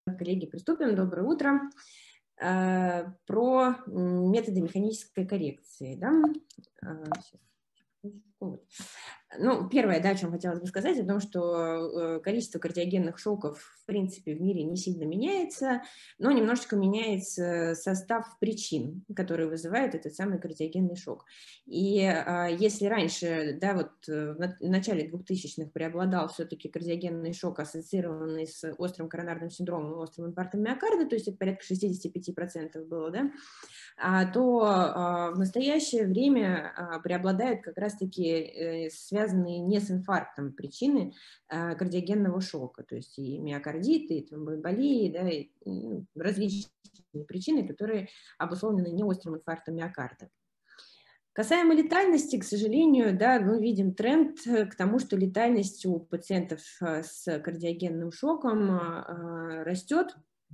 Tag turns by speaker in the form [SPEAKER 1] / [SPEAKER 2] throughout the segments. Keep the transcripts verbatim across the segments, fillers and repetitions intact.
[SPEAKER 1] Коллеги, приступим. Доброе утро. Про методы механической коррекции. Да? Сейчас. Вот. Ну, первое, да, о чем хотелось бы сказать, о том, что количество кардиогенных шоков, в принципе, в мире не сильно меняется, но немножечко меняется состав причин, которые вызывают этот самый кардиогенный шок. И а, если раньше, да, вот в начале двухтысячных преобладал все-таки кардиогенный шок, ассоциированный с острым коронарным синдромом и острым инфарктом миокарда, то есть это порядка шестьдесят пять процентов было, да, то в настоящее время преобладают как раз-таки связанные не с инфарктом причины кардиогенного шока, то есть и миокардиты, и тромбоэмболии, да, и различные причины, которые обусловлены не острым инфарктом миокарда. Касаемо летальности, к сожалению, да, мы видим тренд к тому, что летальность у пациентов с кардиогенным шоком растет.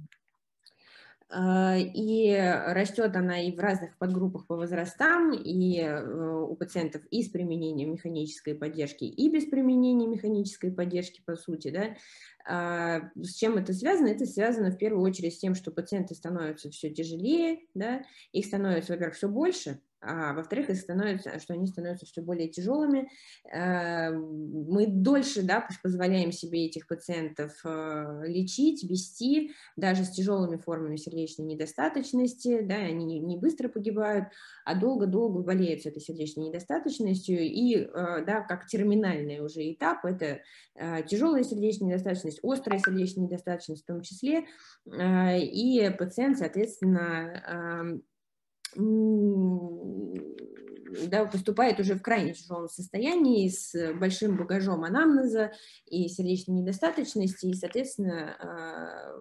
[SPEAKER 1] И растет она и в разных подгруппах по возрастам, и у пациентов и с применением механической поддержки, и без применения механической поддержки, по сути, да. С чем это связано? Это связано в первую очередь с тем, что пациенты становятся все тяжелее, да, их становится, во-первых, все больше, а во-вторых, их становится, что они становятся все более тяжелыми. Мы дольше, да, позволяем себе этих пациентов лечить, вести, даже с тяжелыми формами сердечной недостаточности, да, они не быстро погибают, а долго-долго болеют с этой сердечной недостаточностью, и, да, как терминальный уже этап, это тяжелая сердечная недостаточность, острая сердечная недостаточность в том числе, и пациент, соответственно, да, поступает уже в крайне тяжелом состоянии с большим багажом анамнеза и сердечной недостаточности, и, соответственно,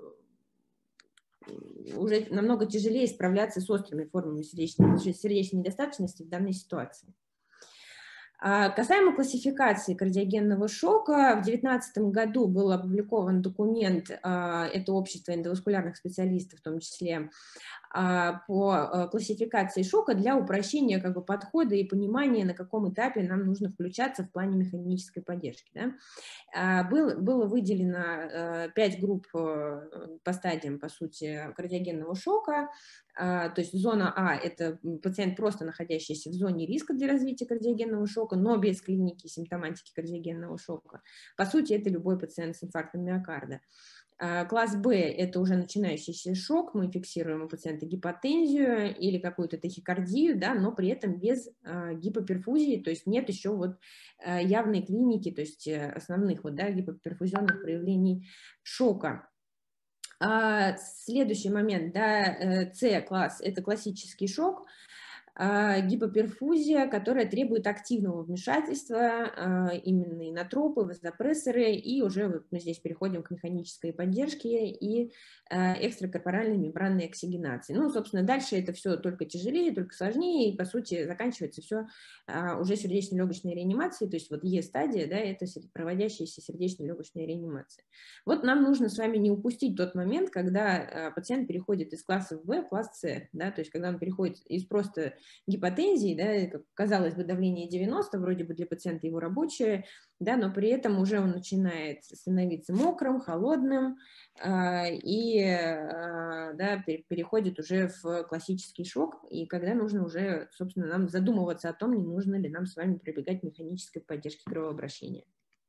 [SPEAKER 1] уже намного тяжелее справляться с острыми формами сердечной, сердечной недостаточности в данной ситуации. Касаемо классификации кардиогенного шока, в две тысячи девятнадцатом году был опубликован документ, это общество эндоваскулярных специалистов в том числе, по классификации шока для упрощения как бы подхода и понимания, на каком этапе нам нужно включаться в плане механической поддержки. Да. Был, было выделено пять групп по стадиям, по сути, кардиогенного шока. То есть зона А – это пациент, просто находящийся в зоне риска для развития кардиогенного шока, но без клиники симптоматики кардиогенного шока. По сути, это любой пациент с инфарктом миокарда. Класс Б – это уже начинающийся шок, мы фиксируем у пациента гипотензию или какую-то тахикардию, да, но при этом без э, гипоперфузии, то есть нет еще вот э, явной клиники, то есть э, основных вот, да, гипоперфузионных проявлений шока. А, следующий момент, да, С-класс – это классический шок, гипоперфузия, которая требует активного вмешательства, именно инотропы, вазопрессоры, и уже вот мы здесь переходим к механической поддержке и экстракорпоральной мембранной оксигенации. Ну, собственно, дальше это все только тяжелее, только сложнее, и, по сути, заканчивается все уже сердечно-легочной реанимацией, то есть вот Е-стадия, да, это проводящаяся сердечно-легочная реанимация. Вот нам нужно с вами не упустить тот момент, когда пациент переходит из класса В в класс С, да, то есть когда он переходит из просто гипотензии, да, как казалось бы, давление девяносто, вроде бы для пациента его рабочее, да, но при этом уже он начинает становиться мокрым, холодным э, и э, да, переходит уже в классический шок, и когда нужно уже, собственно, нам задумываться о том, не нужно ли нам с вами прибегать к механической поддержке кровообращения.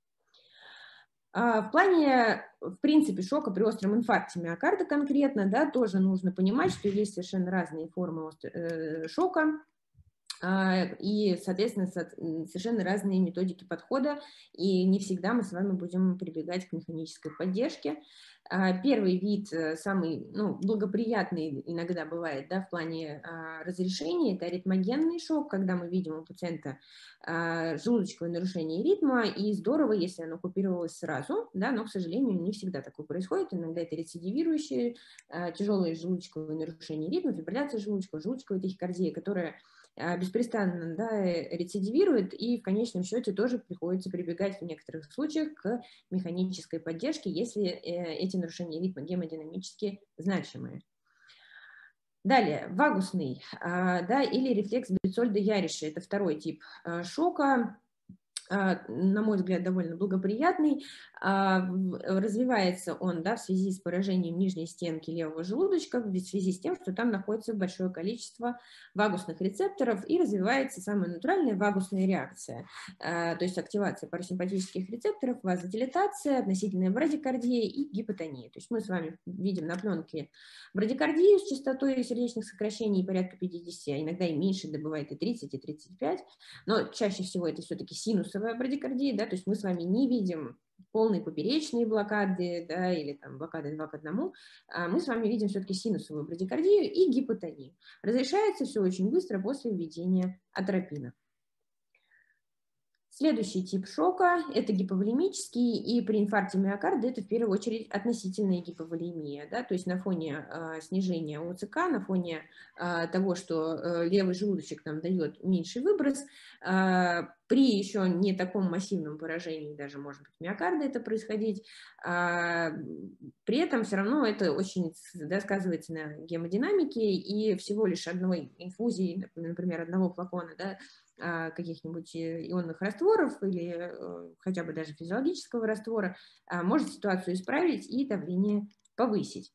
[SPEAKER 1] В плане, в принципе, шока при остром инфаркте миокарда конкретно, да, тоже нужно понимать, что есть совершенно разные формы шока и, соответственно, совершенно разные методики подхода, и не всегда мы с вами будем прибегать к механической поддержке. Первый вид, самый, ну, благоприятный иногда бывает, да, в плане а, разрешения, это аритмогенный шок, когда мы видим у пациента а, желудочковое нарушение ритма, и здорово, если оно купировалось сразу, да, но, к сожалению, не всегда такое происходит, иногда это рецидивирующие а, тяжелые желудочковые нарушения ритма, фибрилляция желудочкова, желудочковая тахикардия, которая беспрестанно, да, рецидивирует, и в конечном счете тоже приходится прибегать в некоторых случаях к механической поддержке, если эти нарушения ритма гемодинамически значимые. Далее, вагусный, да, или рефлекс Бетцольда-Яриши, это второй тип шока. на мой взгляд, довольно благоприятный. Развивается он, да, в связи с поражением нижней стенки левого желудочка, в связи с тем, что там находится большое количество вагусных рецепторов, и развивается самая натуральная вагусная реакция, то есть активация парасимпатических рецепторов, вазодилатация, относительная брадикардия и гипотония. То есть мы с вами видим на пленке брадикардию с частотой сердечных сокращений порядка пятидесяти, а иногда и меньше, да, бывает и тридцать, и тридцать пять, но чаще всего это все-таки синус брадикардии, да, то есть мы с вами не видим полной поперечной блокады, да, или там блокады два к одному, а мы с вами видим все-таки синусовую брадикардию и гипотонию. Разрешается все очень быстро после введения атропина. Следующий тип шока – это гиповолемический, и при инфаркте миокарда это в первую очередь относительная гиповолемия, да, то есть на фоне э, снижения ОЦК, на фоне э, того, что э, левый желудочек нам дает меньший выброс, э, при еще не таком массивном поражении, даже может быть миокарда это происходить, э, при этом все равно это очень, да, сказывается на гемодинамике, и всего лишь одной инфузии, например, одного флакона, да, каких-нибудь ионных растворов или хотя бы даже физиологического раствора может ситуацию исправить и давление повысить.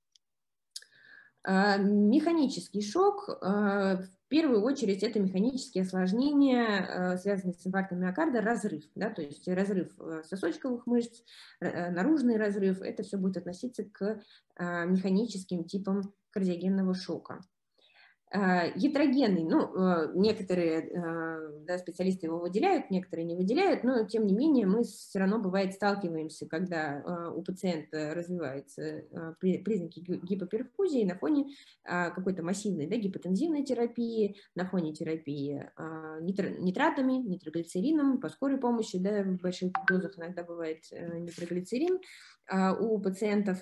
[SPEAKER 1] Механический шок, в первую очередь, это механические осложнения, связанные с инфарктом миокарда, разрыв, да, то есть разрыв сосочковых мышц, наружный разрыв, это все будет относиться к механическим типам кардиогенного шока. Ятрогенный, ну, некоторые, да, специалисты его выделяют, некоторые не выделяют, но тем не менее мы все равно бывает сталкиваемся, когда у пациента развиваются признаки гипоперфузии на фоне какой-то массивной, да, гипотензивной терапии, на фоне терапии нитратами, нитроглицерином, по скорой помощи, да, в больших дозах иногда бывает нитроглицерин у пациентов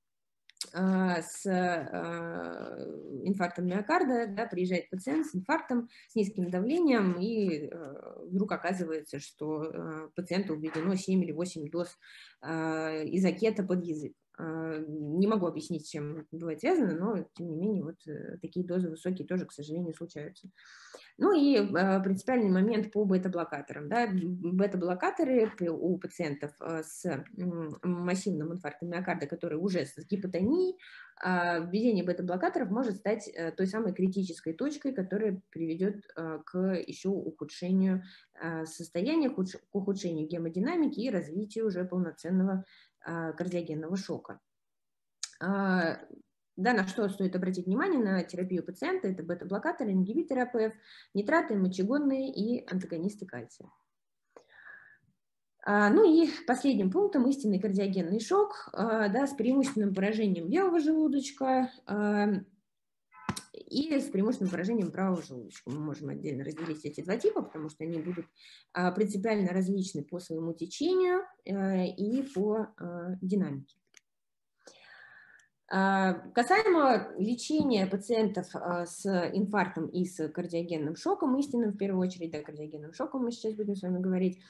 [SPEAKER 1] с инфарктом миокарда, да, приезжает пациент с инфарктом, с низким давлением, и вдруг оказывается, что пациенту введено семь или восемь доз изокета под язык. Не могу объяснить, с чем это бывает связано, но, тем не менее, вот такие дозы высокие тоже, к сожалению, случаются. Ну и принципиальный момент по бета-блокаторам. Да. Бета-блокаторы у пациентов с массивным инфарктом миокарда, которые уже с гипотонией, введение бета-блокаторов может стать той самой критической точкой, которая приведет к еще ухудшению состояния, к ухудшению гемодинамики и развитию уже полноценного кардиогенного шока. Да, на что стоит обратить внимание на терапию пациента, это бета-блокаторы, ингибиторы АПФ, нитраты, мочегонные и антагонисты кальция. Ну и последним пунктом истинный кардиогенный шок, да, с преимущественным поражением левого желудочка и с преимущественным поражением правого желудочка. Мы можем отдельно разделить эти два типа, потому что они будут принципиально различны по своему течению и по динамике. Касаемо лечения пациентов с инфарктом и с кардиогенным шоком, истинным в первую очередь, да, кардиогенным шоком мы сейчас будем с вами говорить,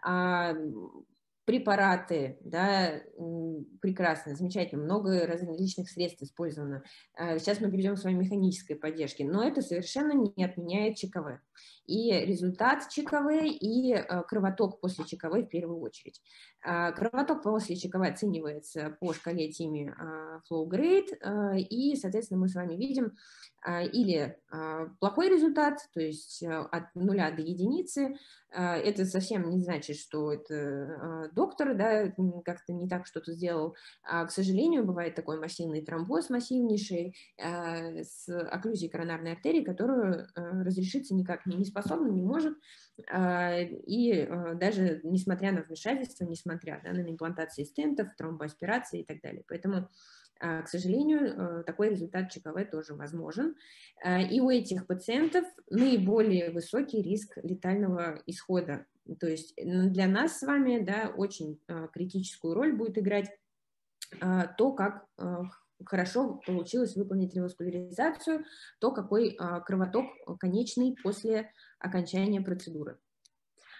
[SPEAKER 1] препараты, да, прекрасно, замечательно, много различных средств использовано. Сейчас мы перейдем к вами механической поддержке, но это совершенно не отменяет ЧКВ. И результат ЧКВ, и кровоток после ЧКВ в первую очередь. Кровоток после ЧКВ оценивается по шкале Тимми Flow Grade, и, соответственно, мы с вами видим или плохой результат, то есть от нуля до единицы. Это совсем не значит, что это доктор, да, как-то не так что-то сделал. К сожалению, бывает такой массивный тромбоз, массивнейший, с окклюзией коронарной артерии, которую разрешиться никак не способна, не может. И даже несмотря на вмешательство, несмотря, да, на имплантации стентов, тромбоаспирации и так далее. Поэтому, к сожалению, такой результат ЧКВ тоже возможен. И у этих пациентов наиболее высокий риск летального исхода. То есть для нас с вами, да, очень критическую роль будет играть то, как хорошо получилось выполнить реваскуляризацию, то, какой кровоток конечный после окончания процедуры.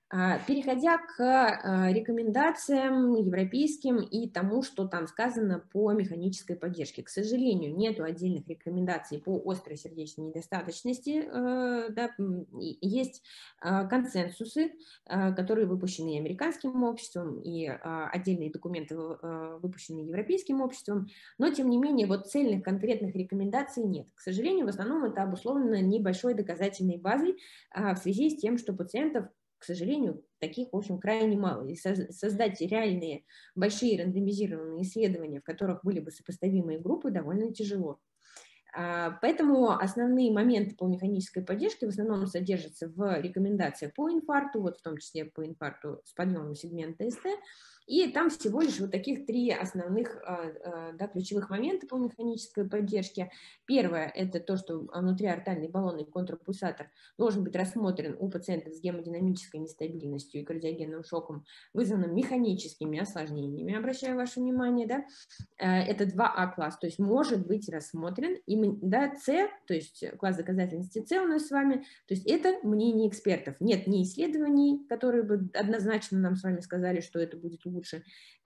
[SPEAKER 1] Переходя к рекомендациям европейским и тому, что там сказано по механической поддержке. К сожалению, нет отдельных рекомендаций по острой сердечной недостаточности. Да, есть консенсусы, которые выпущены и американским обществом, и отдельные документы, выпущенные европейским обществом, но, тем не менее, вот цельных конкретных рекомендаций нет. К сожалению, в основном это обусловлено небольшой доказательной базой в связи с тем, что пациентов, к сожалению, таких, в общем, крайне мало. И создать реальные большие рандомизированные исследования, в которых были бы сопоставимые группы, довольно тяжело. Поэтому основные моменты по механической поддержке в основном содержатся в рекомендациях по инфаркту, вот в том числе по инфаркту с подъемом сегмента СТ. И там всего лишь вот таких три основных, да, ключевых момента по механической поддержке. Первое – это то, что внутриартальный баллонный контрапульсатор должен быть рассмотрен у пациентов с гемодинамической нестабильностью и кардиогенным шоком, вызванным механическими осложнениями, обращаю ваше внимание, да. Это два А класс, то есть может быть рассмотрен. И, да, С, то есть класс доказательности С у нас с вами, то есть это мнение экспертов. Нет ни исследований, которые бы однозначно нам с вами сказали, что это будет лучше. Лучше.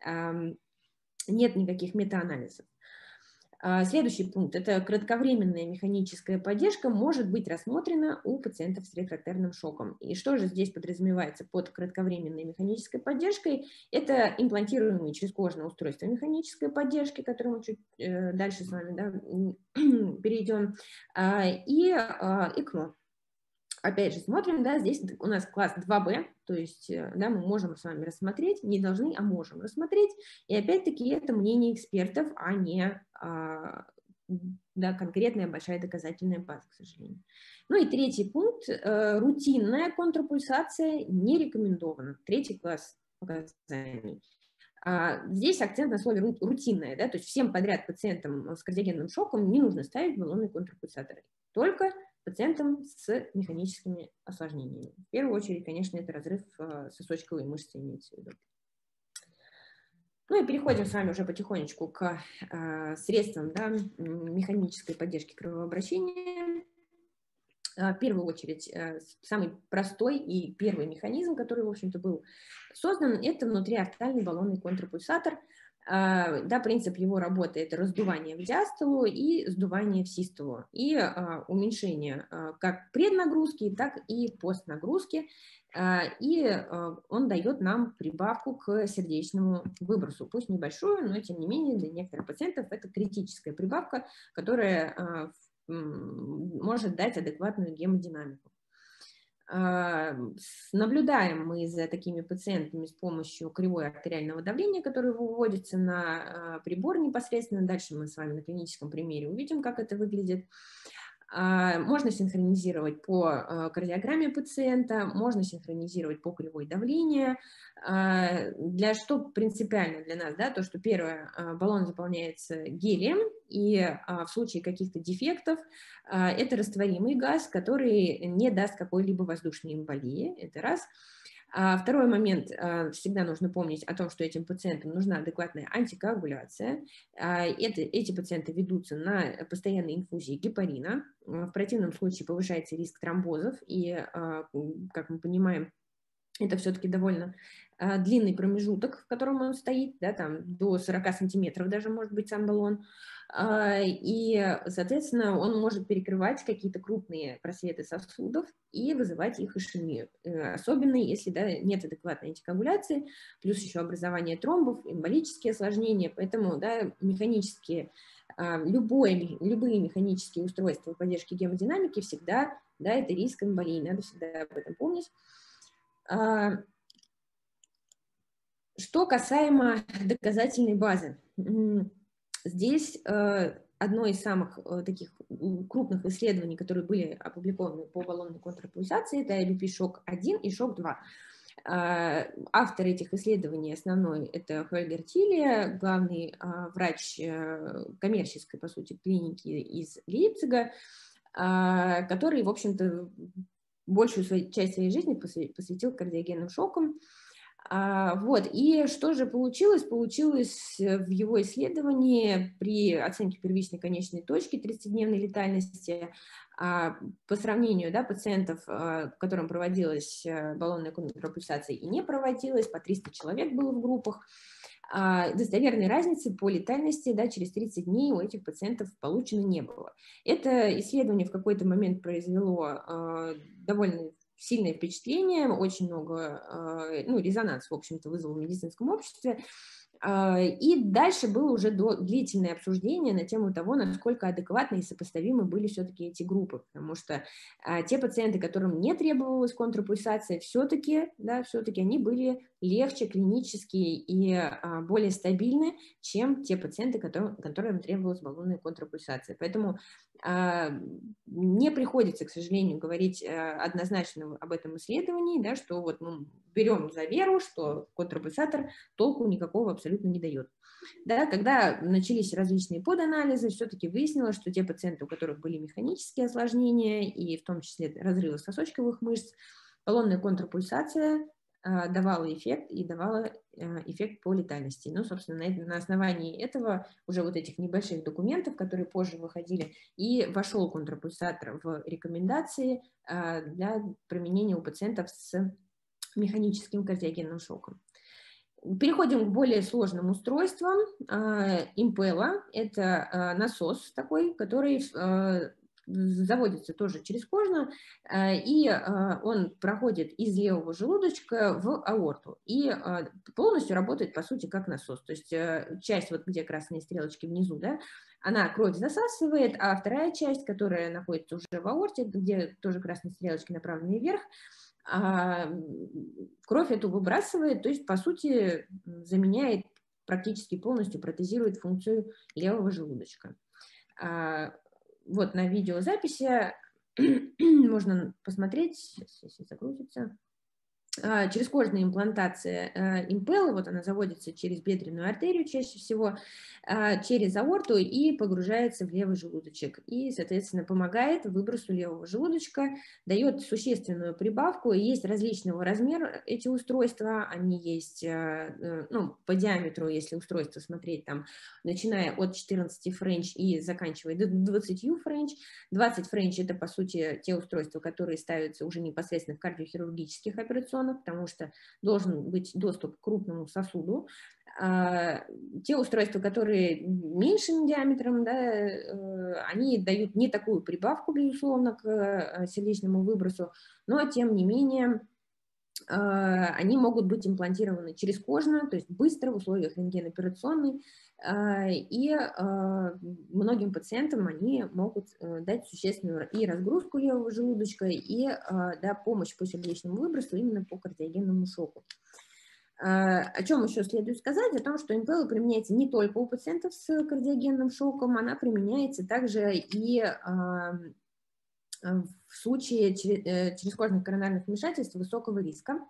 [SPEAKER 1] Нет никаких метаанализов. Следующий пункт – это кратковременная механическая поддержка может быть рассмотрена у пациентов с рефрактерным шоком. И что же здесь подразумевается под кратковременной механической поддержкой? Это имплантируемые черезкожное устройство механической поддержки, к которому мы чуть дальше с вами, да, перейдем, и ЭКМО. Опять же, смотрим, да, здесь у нас класс два бэ, то есть, да, мы можем с вами рассмотреть, не должны, а можем рассмотреть, и опять-таки это мнение экспертов, а не, а, да, конкретная большая доказательная база, к сожалению. Ну и третий пункт, э, рутинная контрапульсация не рекомендована, третий класс показаний. А, здесь акцент на слове рутинная, да, то есть всем подряд пациентам с кардиогенным шоком не нужно ставить баллонные контрапульсаторы, только пациентам с механическими осложнениями. В первую очередь, конечно, это разрыв сосочковой мышцы имеется в виду. Ну и переходим с вами уже потихонечку к э, средствам, да, механической поддержки кровообращения. В первую очередь, э, самый простой и первый механизм, который, в общем-то, был создан, это внутриартальный баллонный контрапульсатор. Uh, да, принцип его работы – это раздувание в диастолу и сдувание в систолу, и uh, уменьшение uh, как преднагрузки, так и постнагрузки, uh, и uh, он дает нам прибавку к сердечному выбросу, пусть небольшую, но тем не менее для некоторых пациентов это критическая прибавка, которая uh, может дать адекватную гемодинамику. Наблюдаем мы за такими пациентами с помощью кривой артериального давления, которое выводится на прибор непосредственно. Дальше мы с вами на клиническом примере увидим, как это выглядит. Можно синхронизировать по кардиограмме пациента, можно синхронизировать по кривой давления. Для что принципиально для нас, да, то, что первое, баллон заполняется гелием, и в случае каких-то дефектов это растворимый газ, который не даст какой-либо воздушной эмболии, это раз. А второй момент, всегда нужно помнить о том, что этим пациентам нужна адекватная антикоагуляция. Это, эти пациенты ведутся на постоянной инфузии гепарина. В противном случае повышается риск тромбозов, и, как мы понимаем, это все-таки довольно длинный промежуток, в котором он стоит, да, там до сорока сантиметров даже может быть сам баллон. И, соответственно, он может перекрывать какие-то крупные просветы сосудов и вызывать их ишемию. Особенно, если, да, нет адекватной антикоагуляции, плюс еще образование тромбов, эмболические осложнения. Поэтому, да, механические, любое, любые механические устройства поддержки гемодинамики всегда, да, это риск эмболии, надо всегда об этом помнить. Что касаемо доказательной базы. Здесь э, одно из самых э, таких крупных исследований, которые были опубликованы по баллонной контрапульсации, это ай би пи шок один и шок два. Э, автор этих исследований основной – это Хольгер Тиле, главный э, врач э, коммерческой, по сути, клиники из Лейпцига, э, который, в общем-то, большую свою, часть своей жизни посвятил кардиогенным шокам. Вот, и что же получилось? Получилось в его исследовании при оценке первичной конечной точки тридцатидневной летальности по сравнению, да, пациентов, которым проводилась баллонная контрапульсация и не проводилась, по триста человек было в группах, достоверной разницы по летальности, да, через тридцать дней у этих пациентов получено не было. Это исследование в какой-то момент произвело довольно сильное впечатление, очень много, ну, резонанс, в общем-то, вызвал в медицинском обществе. И дальше было уже длительное обсуждение на тему того, насколько адекватны и сопоставимы были все-таки эти группы, потому что те пациенты, которым не требовалась контрапульсация, все-таки, да, все-таки они были легче клинически и более стабильны, чем те пациенты, которым, которым требовалась баллонная контрапульсация. Поэтому не приходится, к сожалению, говорить однозначно об этом исследовании, да, что вот мы берем за веру, что контрапульсатор толку никакого абсолютно не дает. Да, когда начались различные поданализы, все-таки выяснилось, что те пациенты, у которых были механические осложнения, и в том числе разрывы сосочковых мышц, баллонная контрапульсация давала эффект и давала эффект по летальности. Ну, собственно, на, на основании этого, уже вот этих небольших документов, которые позже выходили, и вошел контрапульсатор в рекомендации для применения у пациентов с механическим кардиогенным шоком. Переходим к более сложным устройствам. Импелла – это насос такой, который заводится тоже через кожную, и он проходит из левого желудочка в аорту и полностью работает, по сути, как насос. То есть часть, вот где красные стрелочки внизу, да, она кровь засасывает, а вторая часть, которая находится уже в аорте, где тоже красные стрелочки направлены вверх, кровь эту выбрасывает, то есть, по сути, заменяет, практически полностью протезирует функцию левого желудочка. Вот на видеозаписи можно посмотреть, если загрузится. Через кожная имплантация импеллы, вот она заводится через бедренную артерию чаще всего, через аорту и погружается в левый желудочек. И, соответственно, помогает выбросу левого желудочка, дает существенную прибавку. Есть различного размера эти устройства, они есть, ну, по диаметру, если устройство смотреть, там, начиная от четырнадцати френч и заканчивая до двадцати френч. двадцать френч – это, по сути, те устройства, которые ставятся уже непосредственно в кардиохирургических операционных, потому что должен быть доступ к крупному сосуду. Те устройства, которые меньшим диаметром, да, они дают не такую прибавку, безусловно, к сердечному выбросу, но, тем не менее, они могут быть имплантированы через кожную, то есть быстро в условиях рентгеноперационной, и многим пациентам они могут дать существенную и разгрузку левого желудочка, и, да, помощь по сердечному выбросу именно по кардиогенному шоку. О чем еще следует сказать? О том, что импелла применяется не только у пациентов с кардиогенным шоком, она применяется также и в случае черезкожных коронарных вмешательств высокого риска.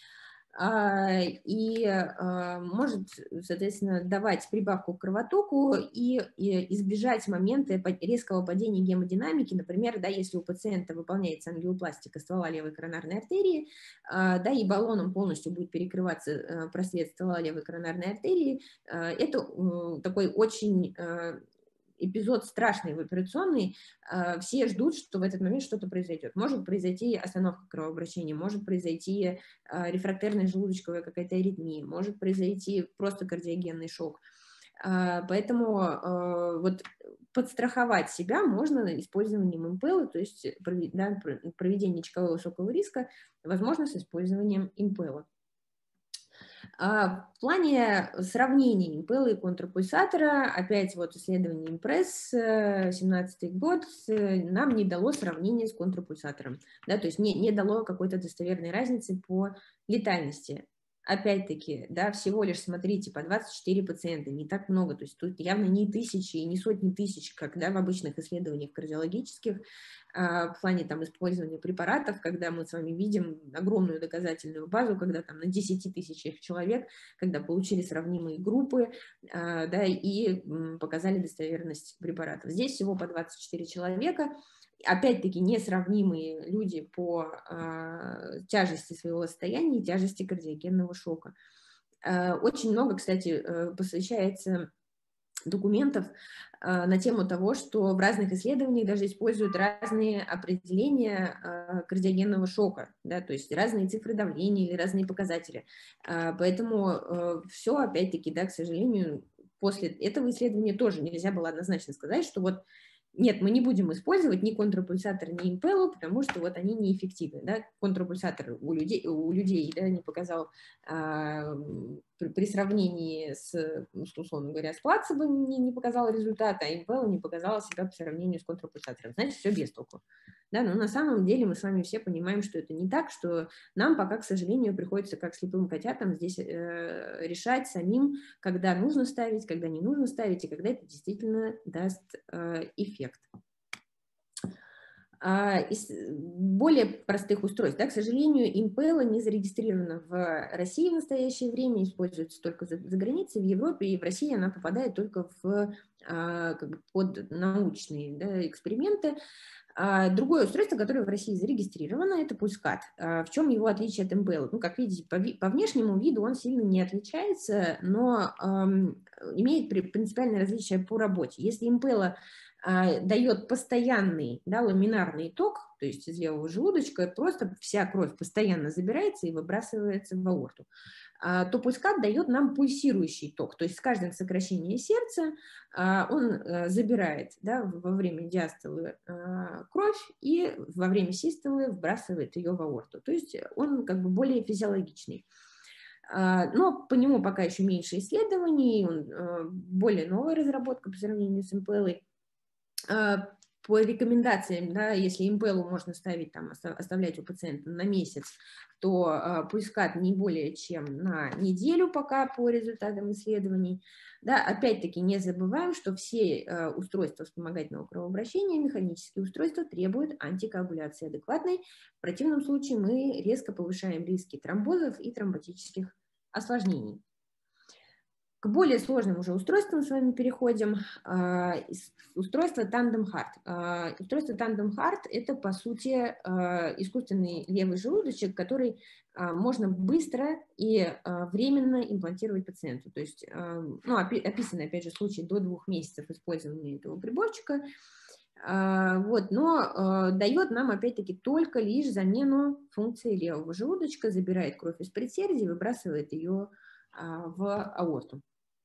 [SPEAKER 1] И может, соответственно, давать прибавку к кровотоку и избежать момента резкого падения гемодинамики. Например, да, если у пациента выполняется ангиопластика ствола левой коронарной артерии, да, и баллоном полностью будет перекрываться просвет ствола левой коронарной артерии, это такой очень эпизод страшный в операционной, все ждут, что в этот момент что-то произойдет. Может произойти остановка кровообращения, может произойти рефрактерная желудочковая какая-то аритмия, может произойти просто кардиогенный шок. Поэтому вот подстраховать себя можно использованием импеллы, то есть проведение ЧКВ высокого риска возможно с использованием импеллы. В плане сравнения импеллы и контрапульсатора, опять вот исследование импресс, семнадцатый год, нам не дало сравнения с контрапульсатором, да, то есть не, не дало какой-то достоверной разницы по летальности. Опять-таки, да, всего лишь, смотрите, по двадцать четыре пациента, не так много, то есть тут явно не тысячи и не сотни тысяч, как, да, в обычных исследованиях кардиологических, в плане там использования препаратов, когда мы с вами видим огромную доказательную базу, когда там на десяти тысячах человек, когда получили сравнимые группы, да, и показали достоверность препаратов. Здесь всего по двадцать четыре человека. опять-таки несравнимые люди по э, тяжести своего состояния и тяжести кардиогенного шока. Э, очень много, кстати, э, посвящается документов э, на тему того, что в разных исследованиях даже используют разные определения э, кардиогенного шока, да, то есть разные цифры давления или разные показатели. Э, поэтому э, все, опять-таки, да, к сожалению, после этого исследования тоже нельзя было однозначно сказать, что вот нет, мы не будем использовать ни контрапульсатор, ни импеллу, потому что вот они неэффективны. Да? Контрапульсатор у людей, у людей да, не показал а, при, при сравнении с, условно говоря, с плацебо не, не показал результата, а импелла не показала себя по сравнению с контрапульсатором. Значит, все без толку. Да? Но на самом деле мы с вами все понимаем, что это не так, что нам пока, к сожалению, приходится, как слепым котятам, здесь э, решать самим, когда нужно ставить, когда не нужно ставить, и когда это действительно даст э, эффект. А, из более простых устройств, да, к сожалению, импелла не зарегистрирована в России в настоящее время, используется только за, за границей, в Европе, и в России она попадает только в, а, как бы под научные, да, эксперименты. А, другое устройство, которое в России зарегистрировано, это пульскат. А, в чем его отличие от импелла? Ну, как видите, по, по внешнему виду он сильно не отличается, но эм, имеет принципиальное различие по работе. Если импелла дает постоянный, да, ламинарный ток, то есть из левого желудочка, просто вся кровь постоянно забирается и выбрасывается в аорту, то пульскат дает нам пульсирующий ток, то есть с каждым сокращением сердца он забирает, да, во время диастолы кровь и во время систолы вбрасывает ее в аорту, то есть он как бы более физиологичный. Но по нему пока еще меньше исследований, он более новая разработка по сравнению с импеллой. По рекомендациям, да, если импеллу можно ставить, там, оставлять у пациента на месяц, то пульскат не более чем на неделю пока по результатам исследований. Да, опять-таки не забываем, что все устройства вспомогательного кровообращения, механические устройства требуют антикоагуляции адекватной. В противном случае мы резко повышаем риски тромбозов и тромботических осложнений. К более сложным уже устройствам с вами переходим. Устройство Tandem Heart. Устройство Tandem Heart – это, по сути, искусственный левый желудочек, который можно быстро и временно имплантировать пациенту. То есть, ну, описаны, опять же, случаи до двух месяцев использования этого приборчика. Вот, но дает нам, опять-таки, только лишь замену функции левого желудочка, забирает кровь из предсердий, выбрасывает ее в аорту.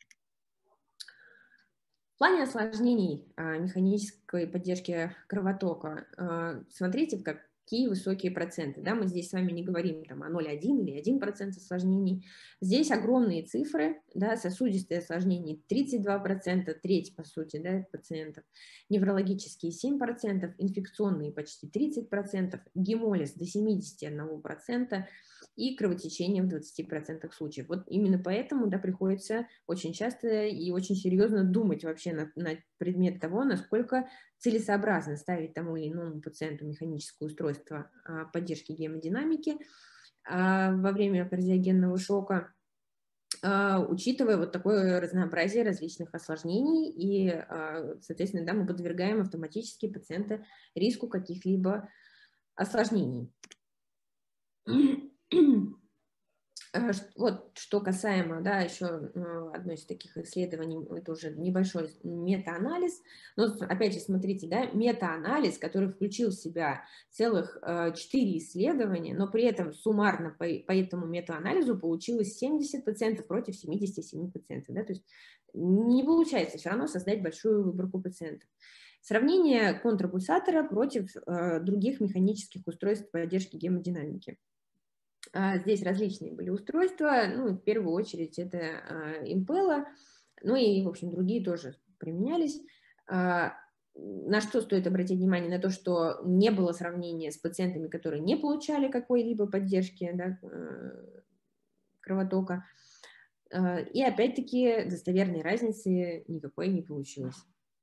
[SPEAKER 1] В плане осложнений механической поддержки кровотока смотрите, какие высокие проценты. Да, мы здесь с вами не говорим там, о ноль целых одна десятых или один процент осложнений. Здесь огромные цифры, да, сосудистые осложнения тридцать два процента, треть, по сути, да, пациентов, неврологические семь процентов, инфекционные почти тридцать процентов, гемолиз до семидесяти одного процента и кровотечение в двадцати процентах случаев. Вот именно поэтому, да, приходится очень часто и очень серьезно думать вообще на, на предмет того, насколько целесообразно ставить тому или иному пациенту механическое устройство а, поддержки гемодинамики а, во время кардиогенного шока, а, учитывая вот такое разнообразие различных осложнений, и, а, соответственно, да, мы подвергаем автоматически пациента риску каких-либо осложнений. Вот что касаемо, да, еще одно из таких исследований, это уже небольшой метаанализ, но опять же смотрите, да, метаанализ, который включил в себя целых четыре исследования, но при этом суммарно по, по этому метаанализу получилось семьдесят пациентов против семидесяти семи пациентов, да, то есть не получается все равно создать большую выборку пациентов. Сравнение контрапульсатора против э, других механических устройств поддержки гемодинамики. Здесь различные были устройства, ну, в первую очередь это импелла, ну и, в общем, другие тоже применялись. На что стоит обратить внимание? На то, что не было сравнения с пациентами, которые не получали какой-либо поддержки, да, кровотока. И опять-таки достоверной разницы никакой не получилось.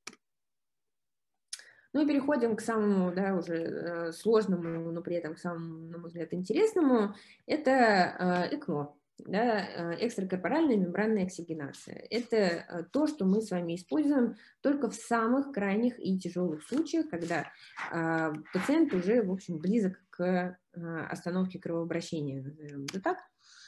[SPEAKER 1] Ну и переходим к самому, да, уже сложному, но при этом к самому, на мой взгляд, интересному. Это ЭКМО. да, экстракорпоральная мембранная оксигенация. Это то, что мы с вами используем только в самых крайних и тяжелых случаях, когда а, пациент уже, в общем, близок к а, остановке кровообращения, назовем это так.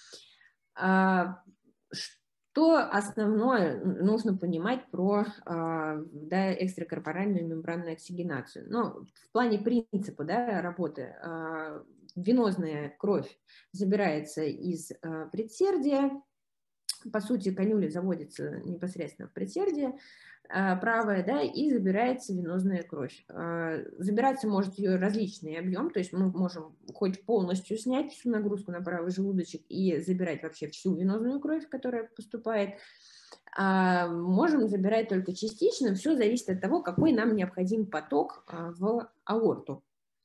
[SPEAKER 1] А, что основное нужно понимать про а, да, экстракорпоральную мембранную оксигенацию? Ну, в плане принципа, да, работы а, венозная кровь забирается из а, предсердия, по сути, канюля заводится непосредственно в предсердие а, правое, да, и забирается венозная кровь. А, забираться может ее различный объем, то есть мы можем хоть полностью снять всю нагрузку на правый желудочек и забирать вообще всю венозную кровь, которая поступает, а можем забирать только частично, все зависит от того, какой нам необходим поток а, в аорту.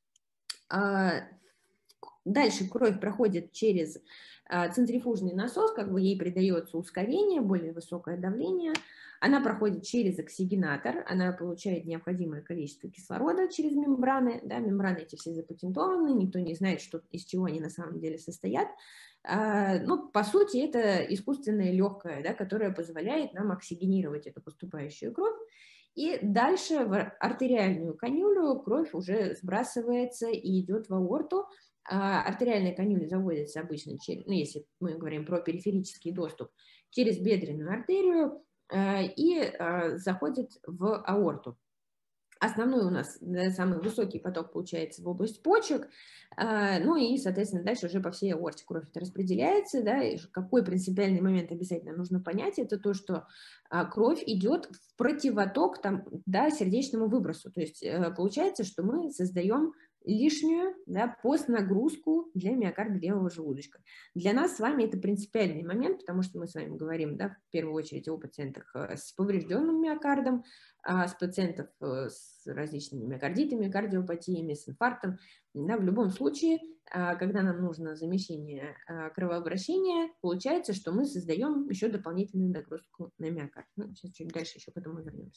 [SPEAKER 1] А, дальше кровь проходит через центрифужный насос, как бы ей придается ускорение, более высокое давление. Она проходит через оксигенатор, она получает необходимое количество кислорода через мембраны. Да, мембраны эти все запатентованы, никто не знает, что, из чего они на самом деле состоят. А, ну, по сути, это искусственное легкое, да, которое позволяет нам оксигенировать эту поступающую кровь. И дальше в артериальную канюлю кровь уже сбрасывается и идет в аорту. А артериальная канюля заводится обычно, через, ну, если мы говорим про периферический доступ, через бедренную артерию э, и э, заходит в аорту. Основной у нас да, самый высокий поток получается в область почек, э, ну и, соответственно, дальше уже по всей аорте кровь распределяется, да, и какой принципиальный момент обязательно нужно понять, это то, что э, кровь идет в противоток там, да, сердечному выбросу, то есть э, получается, что мы создаем лишнюю, да, постнагрузку для миокарда левого желудочка. Для нас с вами это принципиальный момент, потому что мы с вами говорим, да, в первую очередь о пациентах с поврежденным миокардом, с пациентов с различными миокардитами, кардиопатиями, с инфарктом. Да, в любом случае, когда нам нужно замещение кровообращения, получается, что мы создаем еще дополнительную нагрузку на миокард. Ну, сейчас чуть дальше еще к этому вернемся.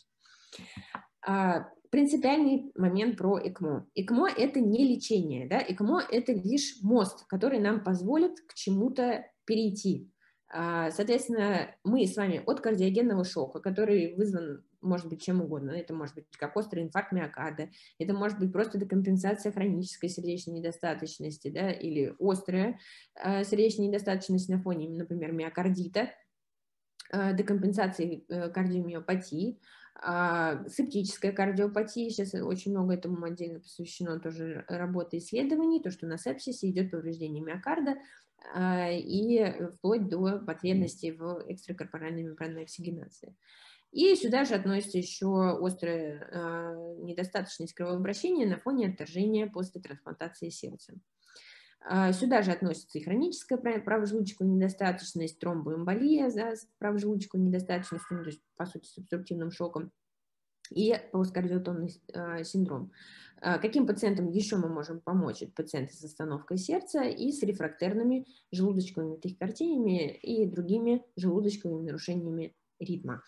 [SPEAKER 1] Принципиальный момент про ЭКМО. ЭКМО – это не лечение, да? ЭКМО – это лишь мост, который нам позволит к чему-то перейти. Соответственно, мы с вами от кардиогенного шока, который вызван, может быть, чем угодно, это может быть как острый инфаркт миокарда, это может быть просто декомпенсация хронической сердечной недостаточности, да, или острая сердечная недостаточность на фоне, например, миокардита, декомпенсации кардиомиопатии, септическая кардиопатия, сейчас очень много этому отдельно посвящено тоже работе исследований, то, что на сепсисе идет повреждение миокарда и вплоть до потребности в экстракорпоральной мембранной оксигенации. И сюда же относится еще острая недостаточность кровообращения на фоне отторжения после трансплантации сердца. Сюда же относится и хроническая правожелудочковая недостаточность, тромбоэмболия да, с правожелудочковой недостаточностью, то есть, по сути, с обструктивным шоком, и посткардиотонный э, синдром. Каким пациентам еще мы можем помочь? Это пациенты с остановкой сердца и с рефрактерными желудочковыми тахикардиями и другими желудочковыми нарушениями ритма.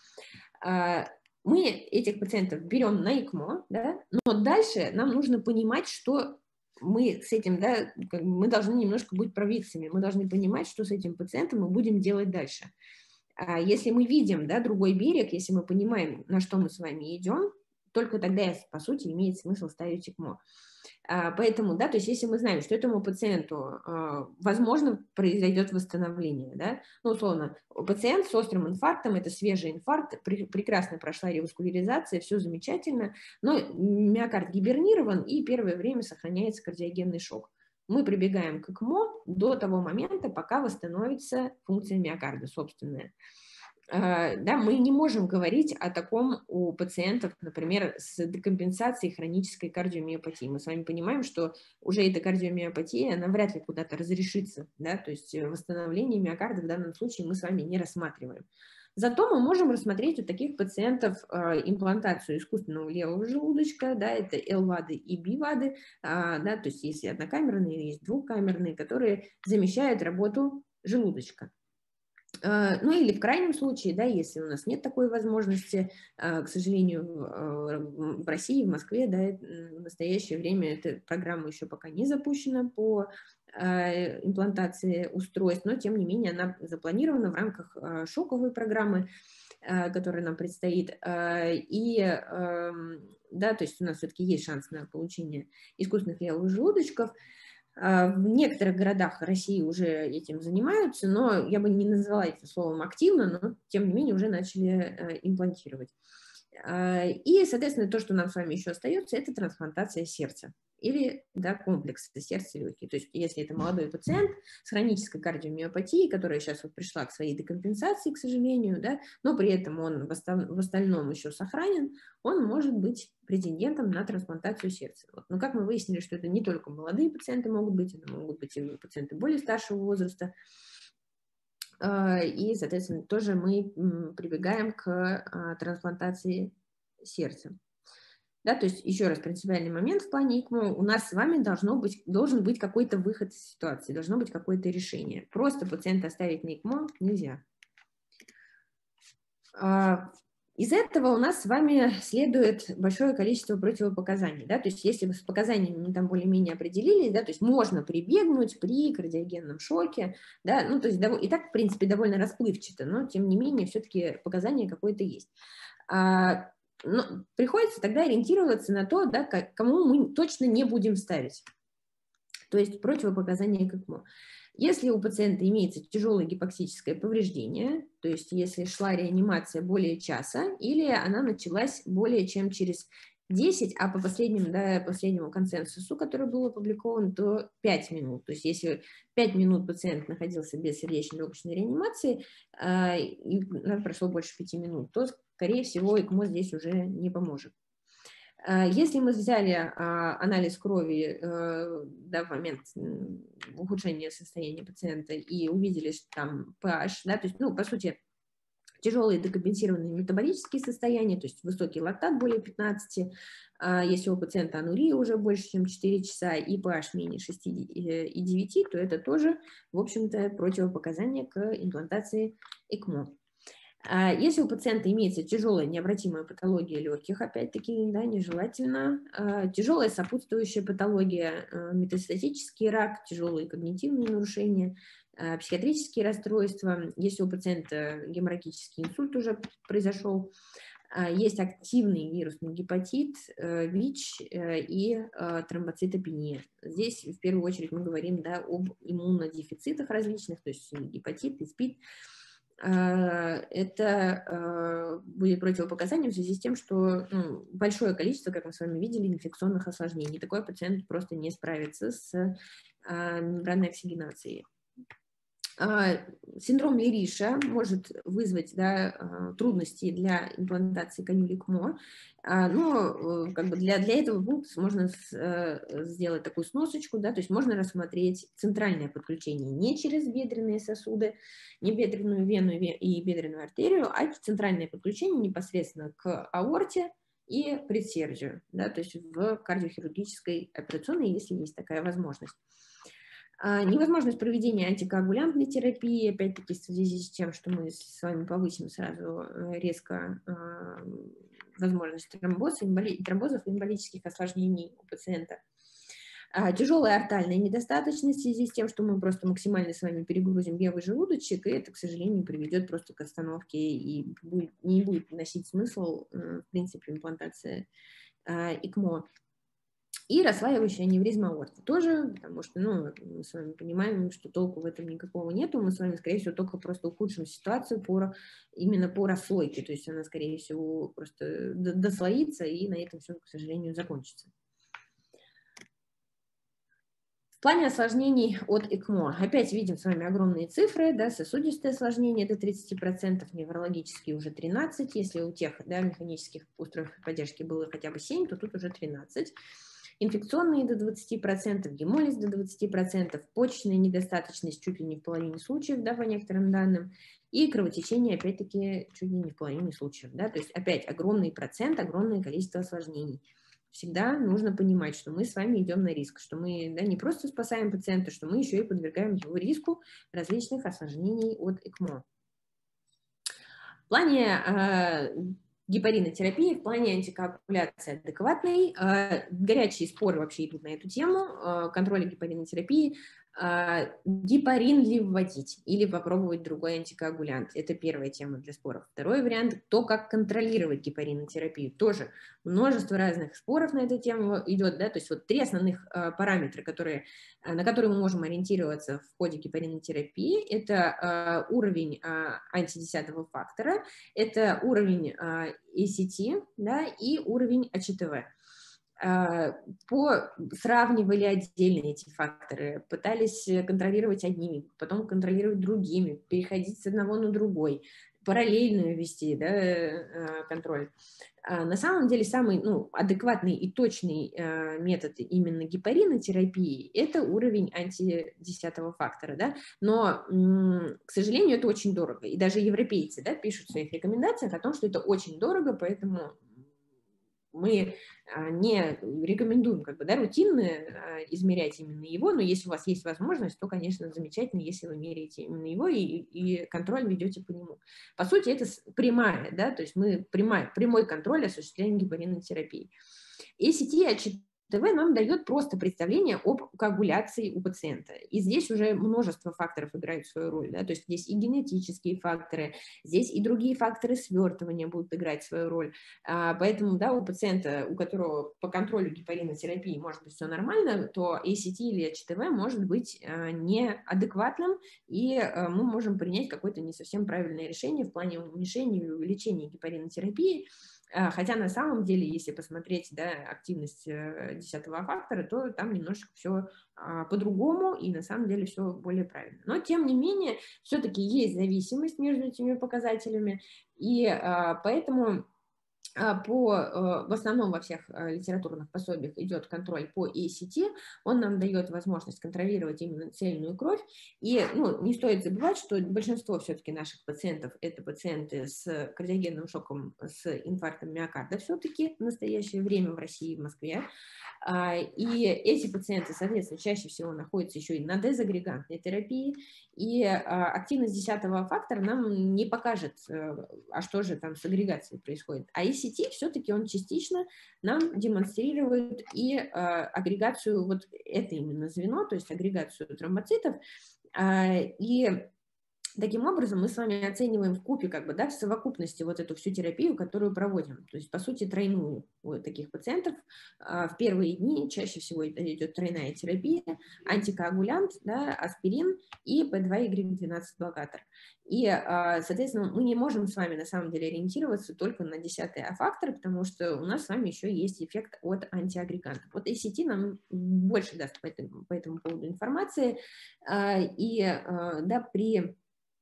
[SPEAKER 1] Мы этих пациентов берем на ЭКМО, да, но дальше нам нужно понимать, что мы с этим, да, мы должны немножко быть провидцами, мы должны понимать, что с этим пациентом мы будем делать дальше. Если мы видим, да, другой берег, если мы понимаем, на что мы с вами идем, только тогда, по сути, имеет смысл ставить ЭКМО. Поэтому, да, то есть если мы знаем, что этому пациенту, возможно, произойдет восстановление, да, ну, условно, пациент с острым инфарктом, это свежий инфаркт, прекрасно прошла реваскуляризация, все замечательно, но миокард гибернирован, и первое время сохраняется кардиогенный шок. Мы прибегаем к ЭКМО до того момента, пока восстановится функция миокарда собственная. Да, мы не можем говорить о таком у пациентов, например, с декомпенсацией хронической кардиомиопатии. Мы с вами понимаем, что уже эта кардиомиопатия, она вряд ли куда-то разрешится, да, то есть восстановление миокарда в данном случае мы с вами не рассматриваем. Зато мы можем рассмотреть у таких пациентов имплантацию искусственного левого желудочка, да, это L-вады и B-вады, да, то есть есть однокамерные, есть двухкамерные, которые замещают работу желудочка. Ну или в крайнем случае, да, если у нас нет такой возможности, к сожалению, в России, в Москве, да, в настоящее время эта программа еще пока не запущена по имплантации устройств, но тем не менее она запланирована в рамках шоковой программы, которая нам предстоит. И да, то есть у нас все-таки есть шанс на получение искусственных левых желудочков. В некоторых городах России уже этим занимаются, но я бы не назвала это словом активно, но тем не менее уже начали имплантировать. И, соответственно, то, что нам с вами еще остается, это трансплантация сердца или да, комплекс сердца-легкие. То есть если это молодой пациент с хронической кардиомиопатией, которая сейчас вот пришла к своей декомпенсации, к сожалению, да, но при этом он в остальном еще сохранен, он может быть претендентом на трансплантацию сердца. Вот. Но как мы выяснили, что это не только молодые пациенты могут быть, это могут быть и пациенты более старшего возраста. И, соответственно, тоже мы прибегаем к трансплантации сердца. Да, то есть, еще раз, принципиальный момент в плане ИКМО, у нас с вами должно быть, должен быть какой-то выход из ситуации, должно быть какое-то решение. Просто пациента оставить на ИКМО нельзя. Из этого у нас с вами следует большое количество противопоказаний. Да? То есть если вы с показаниями мы там более-менее определились, да, то есть можно прибегнуть при кардиогенном шоке, да, ну, то есть и так, в принципе, довольно расплывчато, но тем не менее все-таки показания какое-то есть. А, но приходится тогда ориентироваться на то, да, как, кому мы точно не будем ставить. То есть противопоказания к ИКМО. Если у пациента имеется тяжелое гипоксическое повреждение, то есть если шла реанимация более часа, или она началась более чем через десять, а по последнему, да, последнему консенсусу, который был опубликован, то пять минут. То есть если пять минут пациент находился без сердечно-легочной реанимации, э, и прошло больше пяти минут, то, скорее всего, ИКМО здесь уже не поможет. Если мы взяли а, анализ крови э, да, в момент ухудшения состояния пациента и увидели, что там pH, да, то есть, ну, по сути, тяжелые декомпенсированные метаболические состояния, то есть высокий лактат более пятнадцати, а если у пациента анурия уже больше, чем четыре часа и pH менее шести и девяти, то это тоже, в общем-то, противопоказание к имплантации ИКМО. Если у пациента имеется тяжелая необратимая патология легких, опять-таки, да, нежелательно, тяжелая сопутствующая патология, метастатический рак, тяжелые когнитивные нарушения, психиатрические расстройства, если у пациента геморрагический инсульт уже произошел, есть активный вирусный гепатит, ВИЧ и тромбоцитопения. Здесь в первую очередь мы говорим, да, об иммунодефицитах различных, то есть гепатит и СПИД. Это будет противопоказанием в связи с тем, что ну, большое количество, как мы с вами видели, инфекционных осложнений. Такой пациент просто не справится с мембранной оксигенацией. Синдром Лериша может вызвать, да, трудности для имплантации канюли ИКМО, но как бы для, для этого пункта можно сделать такую сносочку, да, то есть можно рассмотреть центральное подключение не через бедренные сосуды, не бедренную вену и бедренную артерию, а центральное подключение непосредственно к аорте и предсердию, да, то есть в кардиохирургической операционной, если есть такая возможность. Невозможность проведения антикоагулянтной терапии, опять-таки, в связи с тем, что мы с вами повысим сразу резко возможность тромбоза, тромбозов и эмболических осложнений у пациента. Тяжелая артальная недостаточность в связи с тем, что мы просто максимально с вами перегрузим левый желудочек, и это, к сожалению, приведет просто к остановке и будет, не будет носить смысл, в принципе, имплантация ИКМО. И расслаивающая аневризма аорты тоже, потому что, ну, мы с вами понимаем, что толку в этом никакого нету, мы с вами, скорее всего, только просто ухудшим ситуацию по, именно по расслойке, то есть она, скорее всего, просто дослоится, и на этом все, к сожалению, закончится. В плане осложнений от ИКМО опять видим с вами огромные цифры, да, сосудистые осложнения до тридцати процентов, неврологические уже тринадцать процентов, если у тех, да, механических устройств поддержки было хотя бы семь процентов, то тут уже тринадцать процентов. Инфекционные до двадцати процентов, гемолиз до двадцати процентов, почечная недостаточность чуть ли не в половине случаев, да, по некоторым данным, и кровотечение, опять-таки, чуть ли не в половине случаев. Да, то есть опять огромный процент, огромное количество осложнений. Всегда нужно понимать, что мы с вами идем на риск, что мы, да, не просто спасаем пациента, что мы еще и подвергаем его риску различных осложнений от ИКМО. В плане э, гепаринотерапии, в плане антикоагуляции адекватной, э, горячие споры вообще идут на эту тему, э, контроля гепаринотерапии. Гепарин ли вводить или попробовать другой антикоагулянт. Это первая тема для споров. Второй вариант – то, как контролировать гепаринотерапию. Тоже множество разных споров на эту тему идет. Да? То есть вот три основных э, параметра, которые, э, на которые мы можем ориентироваться в ходе гепаринотерапии. Это э, уровень э, антидесятого фактора, это уровень э, и си ти, да, и уровень а че тэ вэ. По, сравнивали отдельно эти факторы, пытались контролировать одними, потом контролировать другими, переходить с одного на другой, параллельно вести, да, контроль. На самом деле самый, ну, адекватный и точный метод именно гепаринотерапии – это уровень антидесятого фактора, да? Но, к сожалению, это очень дорого, и даже европейцы, да, пишут в своих рекомендациях о том, что это очень дорого, поэтому мы не рекомендуем как бы, да, рутинно измерять именно его, но если у вас есть возможность, то, конечно, замечательно, если вы меряете именно его и, и контроль ведете по нему. По сути, это прямая, да, то есть мы прямая, прямой контроль осуществляем гепаринотерапии. и си ти и а че тэ вэ нам дает просто представление об коагуляции у пациента. И здесь уже множество факторов играют свою роль. Да? То есть здесь и генетические факторы, здесь и другие факторы свертывания будут играть свою роль. А, поэтому да, у пациента, у которого по контролю гепаринотерапии может быть все нормально, то и си ти или а че тэ вэ может быть а, неадекватным, и а, мы можем принять какое-то не совсем правильное решение в плане уменьшения или увеличения гепаринотерапии. Хотя на самом деле, если посмотреть, да, активность десятого фактора, то там немножко все а, по-другому, и на самом деле все более правильно. Но тем не менее, все-таки есть зависимость между этими показателями, и а, поэтому по, в основном во всех литературных пособиях идет контроль по и си ти, он нам дает возможность контролировать именно цельную кровь, и ну, не стоит забывать, что большинство все-таки наших пациентов это пациенты с кардиогенным шоком, с инфарктом миокарда все-таки в настоящее время в России и в Москве, и эти пациенты, соответственно, чаще всего находятся еще и на дезагрегантной терапии, и активность десятого фактора нам не покажет, а что же там с агрегацией происходит. А и си ти все-таки он частично нам демонстрирует и агрегацию, вот это именно звено, то есть агрегацию тромбоцитов, и таким образом мы с вами оцениваем в купе, как бы, да, в совокупности вот эту всю терапию, которую проводим. То есть, по сути, тройную у таких пациентов. В первые дни чаще всего идет тройная терапия, антикоагулянт, да, аспирин и пэ два игрек двенадцать блокатор. И, соответственно, мы не можем с вами на самом деле ориентироваться только на десятый А-фактор, потому что у нас с вами еще есть эффект от антиагрегантов. Вот и си ти нам больше даст по этому, по этому поводу информации. И, да, при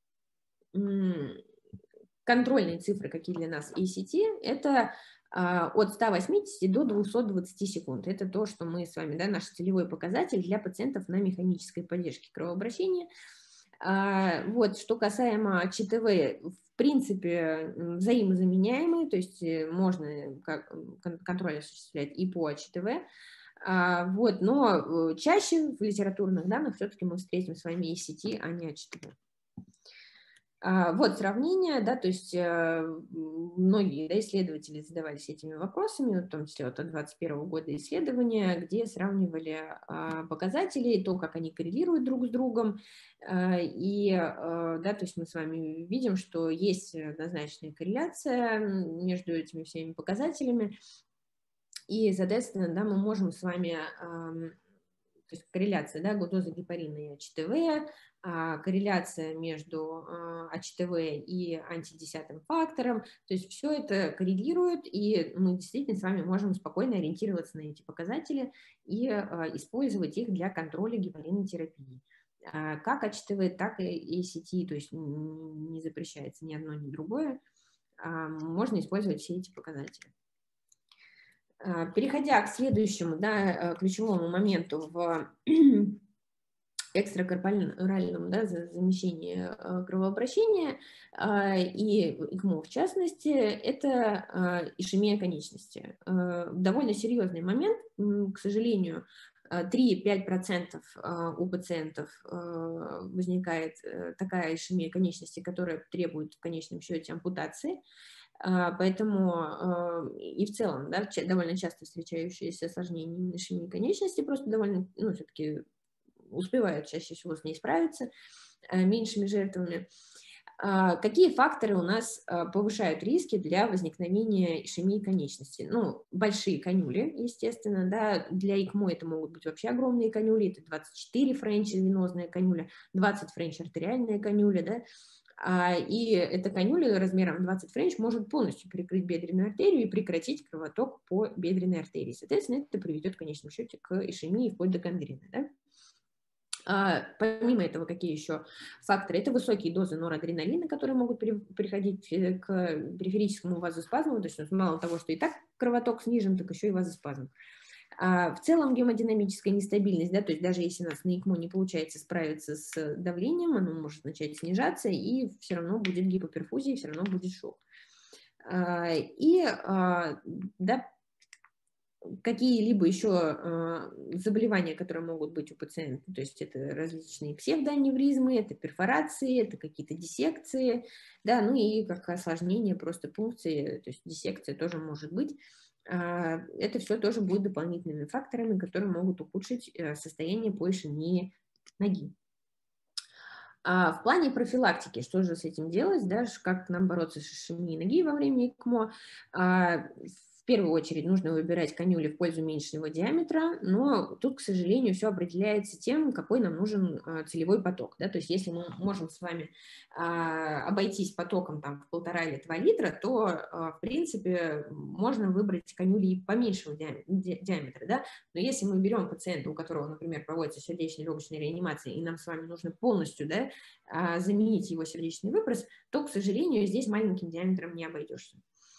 [SPEAKER 1] контрольные цифры, какие для нас и си ти, это а, от ста восьмидесяти до двухсот двадцати секунд. Это то, что мы с вами, да, наш целевой показатель для пациентов на механической поддержке кровообращения. А, вот, что касаемо а че тэ вэ, в принципе, взаимозаменяемые, то есть можно как, контроль осуществлять и по а че тэ вэ. А, вот, но чаще в литературных данных все-таки мы встретим с вами и си ти, а не а че тэ вэ. Вот сравнение, да, то есть многие, да, исследователи задавались этими вопросами, в том числе от две тысячи двадцать первого года исследования, где сравнивали показатели, то, как они коррелируют друг с другом, и, да, то есть мы с вами видим, что есть однозначная корреляция между этими всеми показателями, и, соответственно, да, мы можем с вами, то есть корреляция, да, дозы гепарина и а че тэ вэ, корреляция между а че тэ вэ и антидесятым фактором, то есть все это коррелирует, и мы действительно с вами можем спокойно ориентироваться на эти показатели и использовать их для контроля гепаринотерапии. Как а че тэ вэ, так и и си ти, то есть не запрещается ни одно, ни другое, можно использовать все эти показатели. Переходя к следующему, да, ключевому моменту в экстракорпоральном, да, замещении кровообращения и ЭКМО в частности, это ишемия конечности. Довольно серьезный момент, к сожалению, три-пять процентов у пациентов возникает такая ишемия конечности, которая требует в конечном счете ампутации. Поэтому и в целом, да, довольно часто встречающиеся осложнения ишемии конечности, просто довольно, ну, все-таки успевают чаще всего с ней справиться меньшими жертвами. Какие факторы у нас повышают риски для возникновения ишемии конечности? Ну, большие канюли, естественно, да, для ИКМО это могут быть вообще огромные канюли, это двадцать четыре френча венозная канюля, двадцать френч артериальная канюля, да, и эта канюля размером двадцать френч может полностью прикрыть бедренную артерию и прекратить кровоток по бедренной артерии. Соответственно, это приведет в конечном счете к ишемии вплоть до гангрены, да. А, помимо этого, какие еще факторы? Это высокие дозы норадреналина, которые могут при, приходить к периферическому вазоспазму, то есть мало того, что и так кровоток снижен, так еще и вазоспазм. А, в целом гемодинамическая нестабильность, да, то есть даже если у нас на ИКМО не получается справиться с давлением, оно может начать снижаться, и все равно будет гипоперфузия, все равно будет шок. А, и, а, да, какие-либо еще э, заболевания, которые могут быть у пациента, то есть это различные псевдоаневризмы, это перфорации, это какие-то диссекции, да, ну и как осложнение просто пункции, то есть диссекция тоже может быть. Э, это все тоже будет дополнительными факторами, которые могут ухудшить э, состояние по ишемии ноги. А в плане профилактики, что же с этим делать, да, как нам бороться с ишемией ноги во время ИКМО? А, в первую очередь нужно выбирать канюли в пользу меньшего диаметра, но тут, к сожалению, все определяется тем, какой нам нужен а, целевой поток. Да? То есть если мы можем с вами а, обойтись потоком там, в полтора или два литра, то, а, в принципе, можно выбрать канюли поменьшего диаметра. Да? Но если мы берем пациента, у которого, например, проводится сердечно-легочная реанимация, и нам с вами нужно полностью, да, а, заменить его сердечный выброс, то, к сожалению, здесь маленьким диаметром не обойдешься.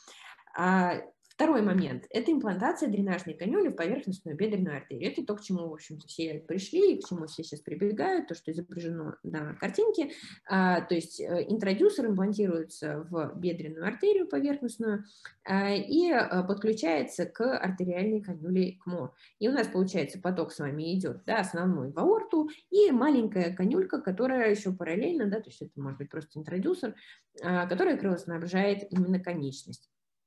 [SPEAKER 1] А, Второй момент – это имплантация дренажной канюли в поверхностную бедренную артерию. Это то, к чему, в общем-то, все пришли, и к чему все сейчас прибегают, то, что изображено на картинке. А, то есть интродюсер имплантируется в бедренную артерию поверхностную а, и а, подключается к артериальной канюле ИКМО. И у нас, получается, поток с вами идет, да, основной в аорту, и маленькая канюлька, которая еще параллельно, да, то есть это может быть просто интродюсер, а, которая кровоснабжает именно конечность.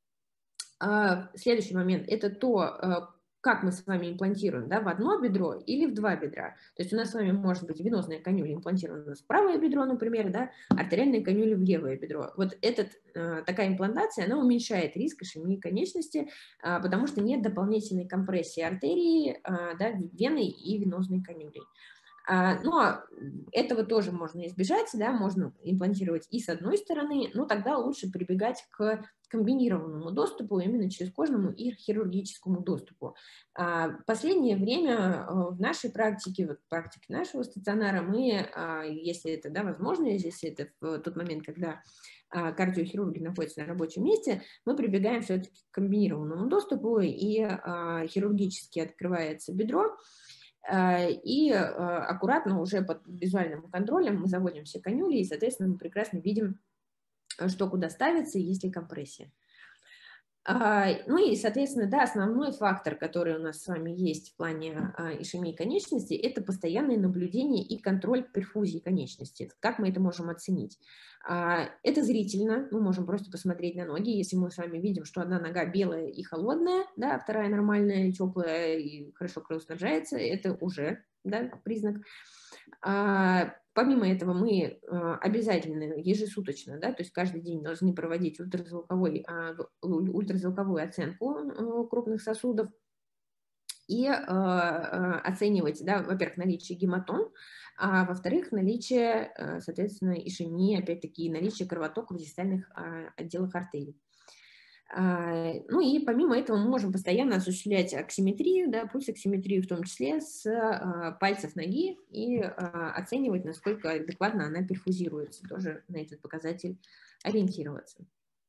[SPEAKER 1] Следующий момент – это то, как мы с вами имплантируем, да, в одно бедро или в два бедра. То есть у нас с вами может быть венозная канюля имплантирована в правое бедро, например, да, артериальная канюля в левое бедро. Вот этот, такая имплантация, она уменьшает риск ишемии конечности, потому что нет дополнительной компрессии артерии, да, вены и венозной канюлей. Но этого тоже можно избежать, да, можно имплантировать и с одной стороны, но тогда лучше прибегать к комбинированному доступу, именно через кожному и хирургическому доступу. Последнее время в нашей практике, вот в практике нашего стационара, мы, если это, да, возможно, если это в тот момент, когда кардиохирурги находятся на рабочем месте, мы прибегаем все-таки к комбинированному доступу, и хирургически открывается бедро, и аккуратно уже под визуальным контролем мы заводим все канюли, и, соответственно, мы прекрасно видим, что куда ставится, и есть ли компрессия. Ну и, соответственно, да, основной фактор, который у нас с вами есть в плане ишемии конечности, это постоянное наблюдение и контроль перфузии конечности. Как мы это можем оценить? Это зрительно, мы можем просто посмотреть на ноги, если мы с вами видим, что одна нога белая и холодная, да, а вторая нормальная, теплая и хорошо кровоснабжается, это уже, да, признак. Помимо этого мы обязательно ежесуточно, да, то есть каждый день должны проводить ультразвуковой, ультразвуковую оценку крупных сосудов и оценивать, да, во-первых, наличие гематом, а во-вторых, наличие, соответственно, ишемии, опять-таки, наличие кровотока в дистальных отделах артерий. Ну и помимо этого мы можем постоянно осуществлять оксиметрию, да, пульсоксиметрию в том числе с пальцев ноги и оценивать, насколько адекватно она перфузируется, тоже на этот показатель ориентироваться.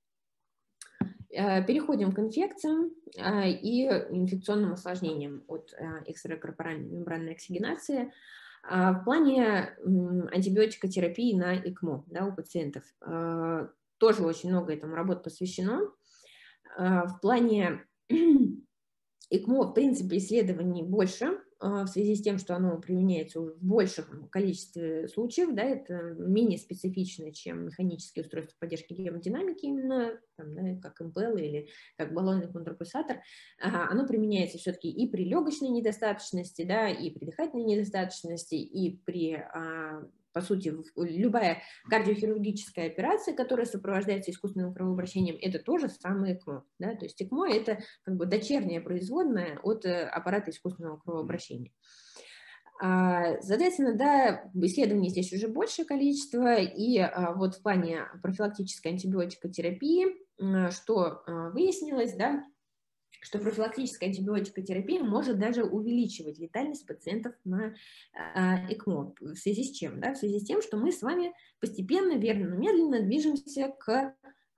[SPEAKER 1] Переходим к инфекциям и инфекционным осложнениям от экстракорпоральной мембранной оксигенации. В плане антибиотикотерапии на ИКМО, да, у пациентов тоже очень много этому работ посвящено. В плане ИКМО, в принципе, исследований больше, в связи с тем, что оно применяется в большем количестве случаев, да, это менее специфично, чем механические устройства поддержки гемодинамики, именно там, да, как эм пэ эл или как баллонный контрапульсатор, оно применяется все-таки и при легочной недостаточности, да, и при дыхательной недостаточности, и при, по сути, любая кардиохирургическая операция, которая сопровождается искусственным кровообращением, это тоже самое ЭКМО. Да? То есть ЭКМО – это как бы дочерняя производная от аппарата искусственного кровообращения. Соответственно, да, исследований здесь уже большее количество, и вот в плане профилактической антибиотикотерапии, что выяснилось, да, что профилактическая антибиотикотерапия может даже увеличивать летальность пациентов на ЭКМО. В связи с чем? Да? В связи с тем, что мы с вами постепенно, верно, но медленно движемся к,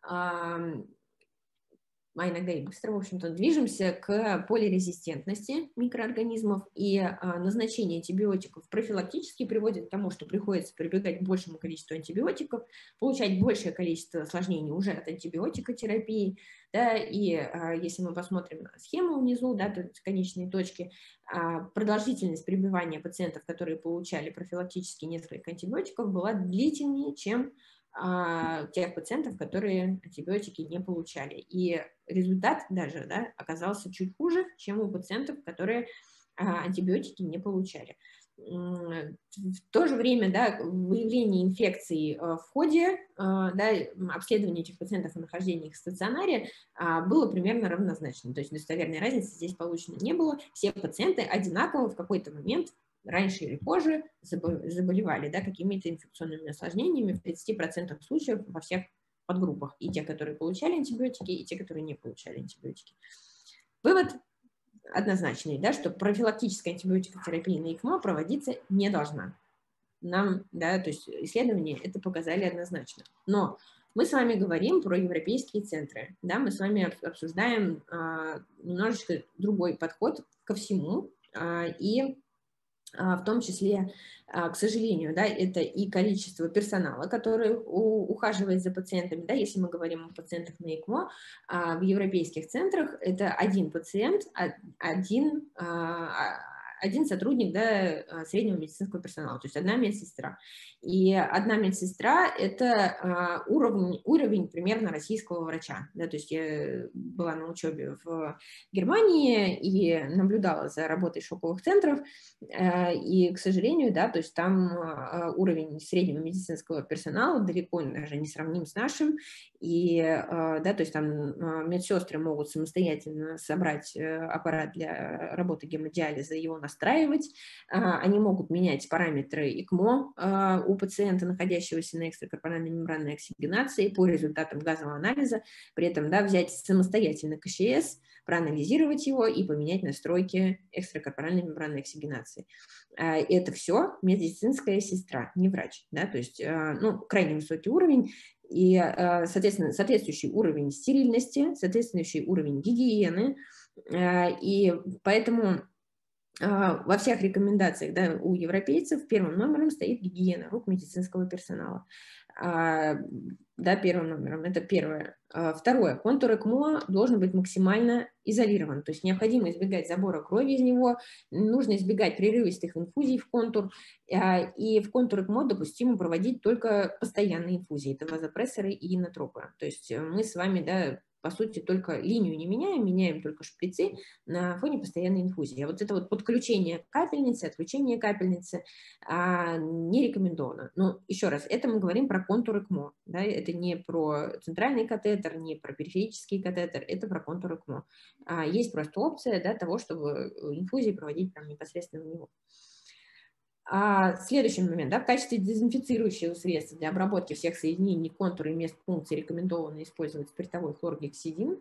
[SPEAKER 1] а иногда и быстро, в общем-то, движемся к полирезистентности микроорганизмов, и а, назначение антибиотиков профилактически приводит к тому, что приходится прибегать к большему количеству антибиотиков, получать большее количество осложнений уже от антибиотикотерапии, да, и а, если мы посмотрим на схему внизу, да, то есть конечные точки, а, продолжительность пребывания пациентов, которые получали профилактически несколько антибиотиков, была длительнее, чем тех пациентов, которые антибиотики не получали. И результат даже, да, оказался чуть хуже, чем у пациентов, которые антибиотики не получали. В то же время, да, выявление инфекций в ходе, да, обследования этих пациентов и нахождения их в стационаре было примерно равнозначно. То есть достоверной разницы здесь получено не было. Все пациенты одинаково в какой-то момент раньше или позже заболевали, да, какими-то инфекционными осложнениями в тридцати процентах случаев во всех подгруппах. И те, которые получали антибиотики, и те, которые не получали антибиотики. Вывод однозначный, да, что профилактическая антибиотикотерапия на ЭКМО проводиться не должна. Нам, да, то есть исследования это показали однозначно. Но мы с вами говорим про европейские центры, да, мы с вами обсуждаем а, немножечко другой подход ко всему, а, и в том числе, к сожалению, да, это и количество персонала, который ухаживает за пациентами, да, если мы говорим о пациентах на ЭКМО, в европейских центрах это один пациент, один, один сотрудник, да, среднего медицинского персонала, то есть одна медсестра. И одна медсестра – это уровень, уровень примерно российского врача. Да, то есть я была на учебе в Германии и наблюдала за работой шоковых центров, и, к сожалению, да, то есть там уровень среднего медицинского персонала далеко даже не сравним с нашим, и, да, то есть там медсестры могут самостоятельно собрать аппарат для работы гемодиализа, его настраивать, они могут менять параметры ЭКМО у пациента, находящегося на экстракорпоральной мембранной оксигенации по результатам газового анализа, при этом, да, взять самостоятельно ка ща эс, проанализировать его и поменять настройки экстракорпоральной мембранной оксигенации. Это все медицинская сестра, не врач, да, то есть, ну, крайне высокий уровень, и, соответственно, соответствующий уровень стерильности, соответствующий уровень гигиены, и поэтому во всех рекомендациях, да, у европейцев первым номером стоит гигиена рук медицинского персонала. Да, первым номером, это первое. Второе, контур ЭКМО должен быть максимально изолирован, то есть необходимо избегать забора крови из него, нужно избегать прерывистых инфузий в контур, и в контур ЭКМО допустимо проводить только постоянные инфузии, это вазопрессоры и инотропы. То есть мы с вами, да, по сути, только линию не меняем, меняем только шприцы на фоне постоянной инфузии. А вот это вот подключение капельницы, отключение капельницы а, не рекомендовано. Но еще раз, это мы говорим про контур ЭКМО. Да? Это не про центральный катетер, не про периферический катетер, это про контур ЭКМО. А, есть просто опция, да, того, чтобы инфузии проводить прям непосредственно в него. А следующий момент, да, в качестве дезинфицирующего средства для обработки всех соединений, контура и мест функций рекомендовано использовать спиртовой хлоргексидин.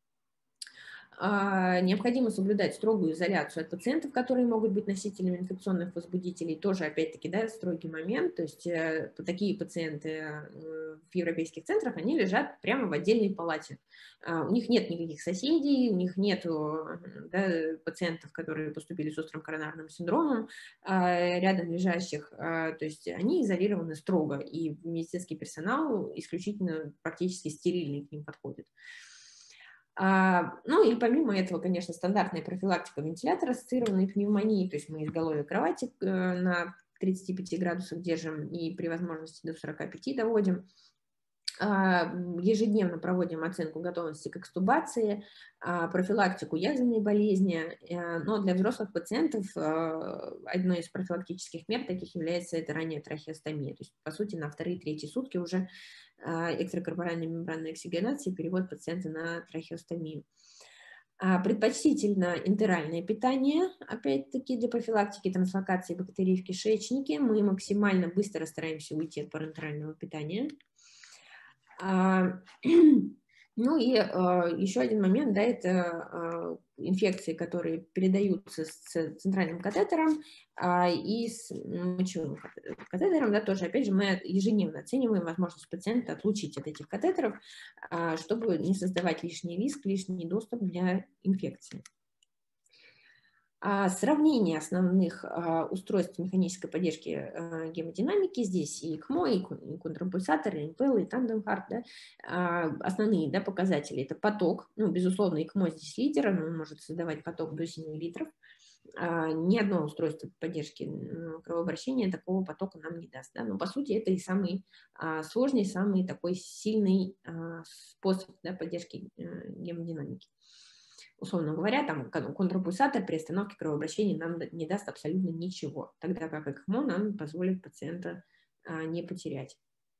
[SPEAKER 1] А, необходимо соблюдать строгую изоляцию от пациентов, которые могут быть носителями инфекционных возбудителей. Тоже, опять-таки, да, строгий момент. То есть э, такие пациенты э, в европейских центрах, они лежат прямо в отдельной палате. А, у них нет никаких соседей, у них нет, да, пациентов, которые поступили с острым коронарным синдромом, а, рядом лежащих. А, то есть они изолированы строго, и медицинский персонал исключительно практически стерильный к ним подходит. А, ну и помимо этого, конечно, стандартная профилактика вентилятор-ассоциированной пневмонии, то есть мы изголовье кровати э, на тридцати пяти градусах держим и при возможности до сорока пяти доводим. А, ежедневно проводим оценку готовности к экстубации, а, профилактику язвенной болезни, э, но для взрослых пациентов э, одной из профилактических мер таких является это ранняя трахеостомия, то есть, по сути, на вторые-третьи сутки уже экстракорпоральной мембранной оксигенации перевод пациента на трахеостомию. А, предпочтительно энтеральное питание, опять-таки для профилактики транслокации бактерий в кишечнике. Мы максимально быстро стараемся уйти от парентерального питания. А, ну и а, еще один момент, да, это а, инфекции, которые передаются с центральным катетером а, и с мочевым катетером, да, тоже, опять же, мы ежедневно оцениваем возможность пациента отлучить от этих катетеров, а, чтобы не создавать лишний риск, лишний доступ для инфекции. А, сравнение основных а, устройств механической поддержки а, гемодинамики, здесь и ЭКМО, и контрапульсатор, и ИМПЛ, и тандем-харт, да, а, основные, да, показатели, это поток, ну, безусловно, ЭКМО здесь лидер, он может создавать поток до семи литров, а, ни одно устройство поддержки кровообращения такого потока нам не даст, да, но по сути это и самый а, сложный, самый такой сильный а, способ, да, поддержки а, гемодинамики. Условно говоря, там контрапульсатор при остановке кровообращения нам не даст абсолютно ничего, тогда как ЭКМО нам позволит пациента а, не потерять.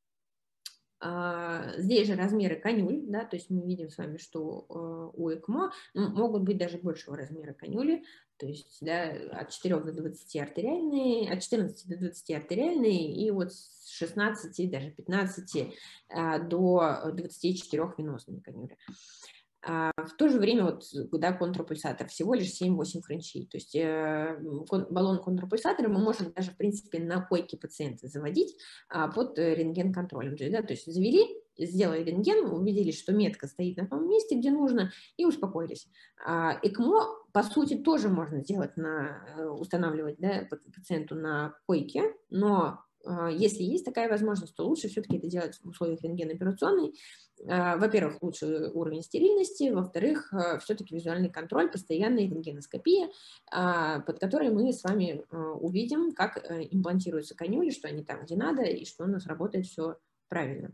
[SPEAKER 1] А, здесь же размеры канюль, да, то есть мы видим с вами, что а, у ЭКМО ну, могут быть даже большего размера канюли, то есть да, от четырёх до двадцати артериальные, от четырнадцати до двадцати артериальные и вот с шестнадцати, даже пятнадцати а, до двадцати четырёх венозные канюли. А в то же время вот, да, контрапульсатор всего лишь семь-восемь френчей. То есть э, баллон контрапульсатора мы можем даже, в принципе, на койке пациента заводить а, под рентген-контролем. То есть, да, то есть завели, сделали рентген, убедились, что метка стоит на том месте, где нужно, и успокоились. А ЭКМО, по сути, тоже можно сделать, на, устанавливать, да, пациенту на койке, но если есть такая возможность, то лучше все-таки это делать в условиях рентгеноперационной. Во-первых, лучше уровень стерильности, во-вторых, все-таки визуальный контроль, постоянная рентгеноскопия, под которой мы с вами увидим, как имплантируются канюли, что они там, где надо, и что у нас работает все правильно.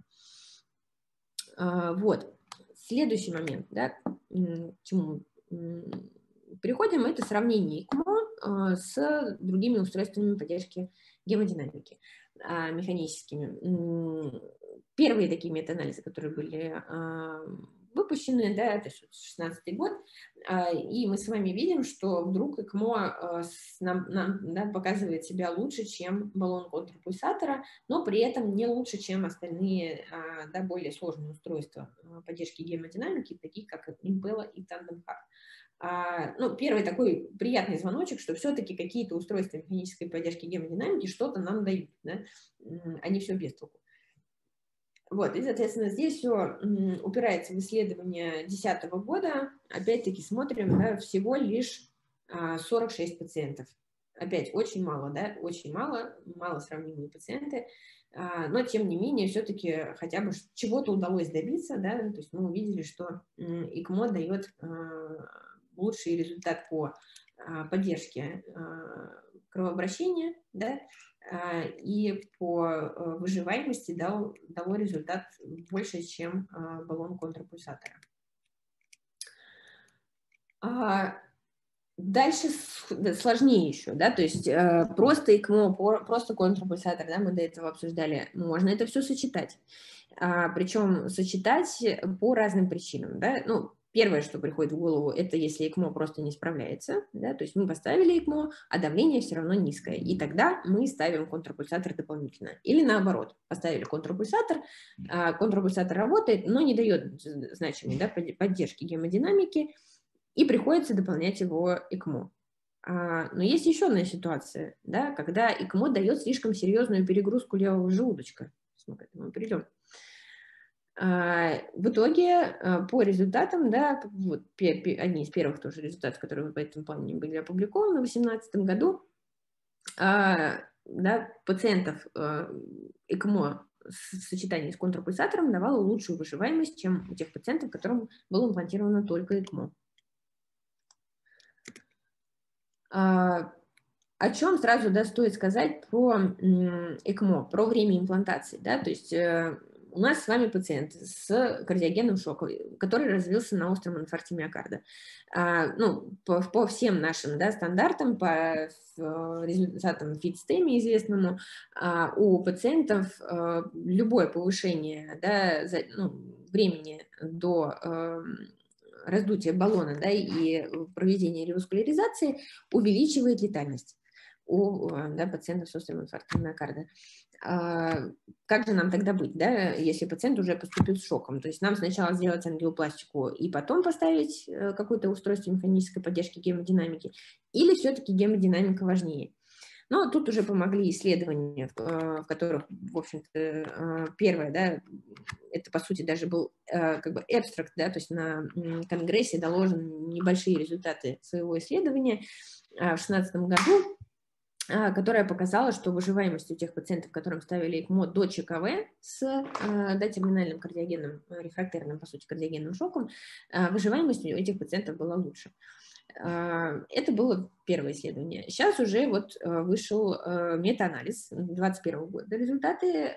[SPEAKER 1] Вот. Следующий момент, да, к чему переходим, это сравнение ЭКМО с другими устройствами поддержки гемодинамики механическими. Первые такие метаанализы, которые были выпущены, да, это шестнадцатый год, и мы с вами видим, что вдруг ЭКМО нам, нам, да, показывает себя лучше, чем баллон контрапульсатора, но при этом не лучше, чем остальные, да, более сложные устройства поддержки гемодинамики, такие как ИМПЛ и тандем-харт. А, ну, первый такой приятный звоночек, что все-таки какие-то устройства механической поддержки гемодинамики что-то нам дают, да? Они все без толку. Вот, и, соответственно, здесь все упирается в исследование две тысячи десятого года. Опять-таки смотрим, да, всего лишь сорок шесть пациентов. Опять очень мало, да, очень мало, мало сравнимые пациенты. Но, тем не менее, все-таки хотя бы чего-то удалось добиться, да, то есть мы увидели, что ЭКМО дает лучший результат по а, поддержке а, кровообращения, да, а, и по а, выживаемости дал, дало результат больше, чем а, баллон контрапульсатора. А, дальше сложнее еще, да, то есть а, просто ЭКМО, просто контрапульсатор, да, мы до этого обсуждали, можно это все сочетать, а, причем сочетать по разным причинам, да, ну, первое, что приходит в голову, это если ЭКМО просто не справляется, да, то есть мы поставили ЭКМО, а давление все равно низкое, и тогда мы ставим контрапульсатор дополнительно. Или наоборот, поставили контрапульсатор, а контрапульсатор работает, но не дает значимой, да, поддержки гемодинамики, и приходится дополнять его ЭКМО. А, но есть еще одна ситуация, да, когда ЭКМО дает слишком серьезную перегрузку левого желудочка. Мы к этому придем. В итоге, по результатам, да, вот, одни из первых тоже результатов, которые в этом плане были опубликованы в две тысячи восемнадцатом году, да, пациентов ЭКМО в сочетании с контрапульсатором давало лучшую выживаемость, чем у тех пациентов, которым было имплантировано только ЭКМО. О чем сразу да, стоит сказать про ЭКМО, про время имплантации. Да? То есть э, у нас с вами пациент с кардиогенным шоком, который развился на остром инфаркте миокарда. А, ну, по, по всем нашим да, стандартам, по результатам ФИТ-стеми известному, а, у пациентов а, любое повышение да, за, ну, времени до а, раздутия баллона да, и проведения реваскуляризации увеличивает летальность у да, пациентов с острым инфарктом миокарда. А, как же нам тогда быть, да, если пациент уже поступил с шоком? То есть нам сначала сделать ангиопластику и потом поставить какое-то устройство механической поддержки гемодинамики, или все-таки гемодинамика важнее? Но тут уже помогли исследования, в которых, в общем-то, первое, да, это, по сути, даже был как бы абстракт, да, то есть на конгрессе доложены небольшие результаты своего исследования в две тысячи шестнадцатом году, которая показала, что выживаемость у тех пациентов, которым ставили ЭКМО до ЧКВ с да, терминальным кардиогенным, рефрактерным, по сути, кардиогенным шоком, выживаемость у этих пациентов была лучше. Это было первое исследование. Сейчас уже вот вышел метаанализ две тысячи двадцать первого года. Результаты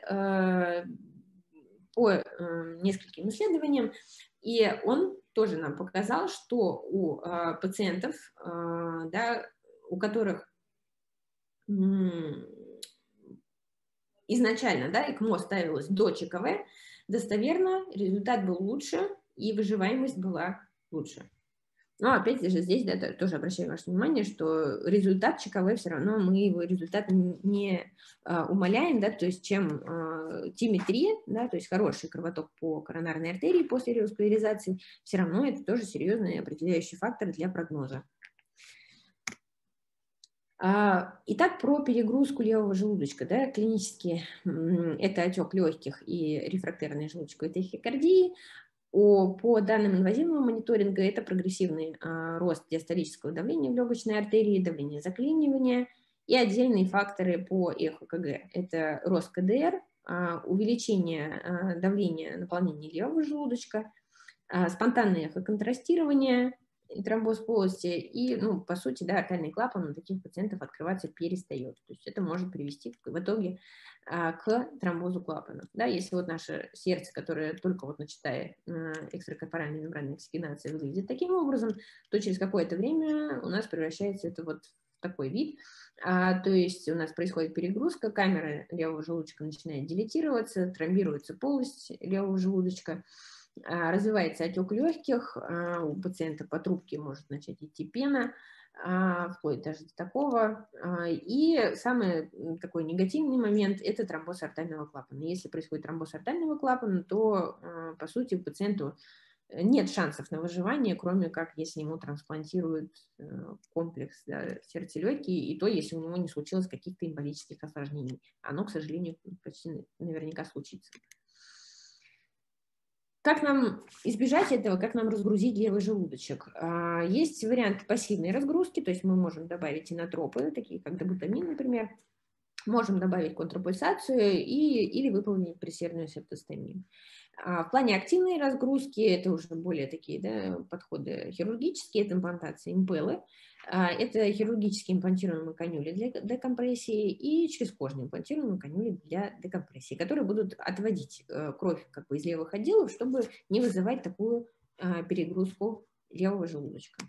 [SPEAKER 1] по нескольким исследованиям, и он тоже нам показал, что у пациентов, да, у которых изначально да, ЭКМО ставилось до ЧКВ, достоверно результат был лучше, и выживаемость была лучше. Но опять же здесь да, тоже обращаю ваше внимание, что результат ЧКВ все равно мы его результат не а, умаляем, да, то есть чем а, тиметрия, да, то есть хороший кровоток по коронарной артерии после реваскуляризации, все равно это тоже серьезный определяющий фактор для прогноза. Итак, про перегрузку левого желудочка. Да, клинически это отек легких и рефрактерная желудочковая тахикардия. О, по данным инвазивного мониторинга, это прогрессивный а, рост диастолического давления в легочной артерии, давление заклинивания и отдельные факторы по эхо-КГ. Это рост КДР, а, увеличение а, давления наполнения левого желудочка, а, спонтанное эхоконтрастирование, и тромбоз полости, и, ну, по сути, да, артериальный клапан у таких пациентов открываться перестает. То есть это может привести в итоге а, к тромбозу клапанов. Да, если вот наше сердце, которое только вот начатая экстракорпоральной мембранной оксигенации выглядит таким образом, то через какое-то время у нас превращается это вот в такой вид. А, то есть у нас происходит перегрузка, камера левого желудочка начинает дилатироваться, тромбируется полость левого желудочка, развивается отек легких, у пациента по трубке может начать идти пена, вплоть даже до такого. И самый такой негативный момент – это тромбоз артального клапана. Если происходит тромбоз артального клапана, то, по сути, пациенту нет шансов на выживание, кроме как если ему трансплантируют комплекс да, сердце-легкие, и то, если у него не случилось каких-то эмболических осложнений. Оно, к сожалению, почти наверняка случится. Как нам избежать этого, как нам разгрузить левый желудочек? Есть вариант пассивной разгрузки, то есть мы можем добавить инотропы, такие как добутамин, например, можем добавить контрапульсацию и, или выполнить пресерную септостомию. В плане активной разгрузки это уже более такие да, подходы хирургические, это имплантация импеллы, это хирургически имплантируемые канюли для декомпрессии и чрезкожно имплантируемые канюли для декомпрессии, которые будут отводить кровь как бы из левых отделов, чтобы не вызывать такую перегрузку левого желудочка.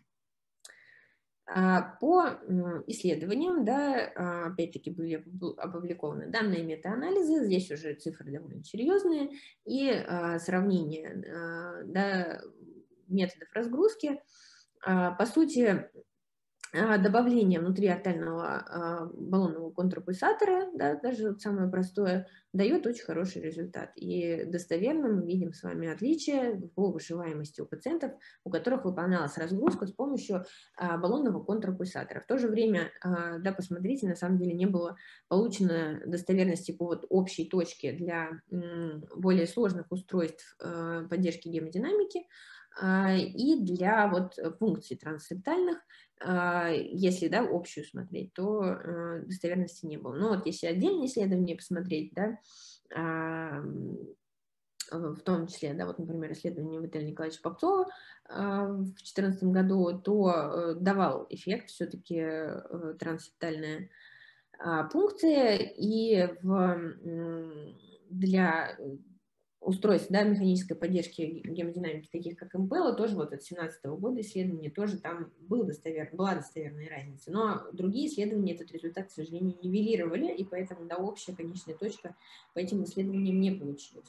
[SPEAKER 1] По исследованиям, да, опять-таки были опубликованы данные метаанализы, здесь уже цифры довольно серьезные, и сравнение да, методов разгрузки. По сути, добавление внутриартального баллонного контрапульсатора, да, даже вот самое простое, дает очень хороший результат. И достоверно мы видим с вами отличие по выживаемости у пациентов, у которых выполнялась разгрузка с помощью баллонного контрапульсатора. В то же время, да, посмотрите, на самом деле не было получено достоверности по вот общей точке для более сложных устройств поддержки гемодинамики и для вот функций трансептальных. Если да, общую смотреть, то достоверности не было. Но вот если отдельные исследования посмотреть, да, в том числе, да, вот, например, исследование Виталия Николаевича Попцова в две тысячи четырнадцатом году, то давал эффект все-таки трансептальная пункция, и в, для устройств, да, механической поддержки гемодинамики, таких как МПЛ, тоже вот от две тысячи семнадцатого года исследование, тоже там был достовер, была достоверная разница. Но другие исследования этот результат, к сожалению, нивелировали, и поэтому, да, общая конечная точка по этим исследованиям не получилась.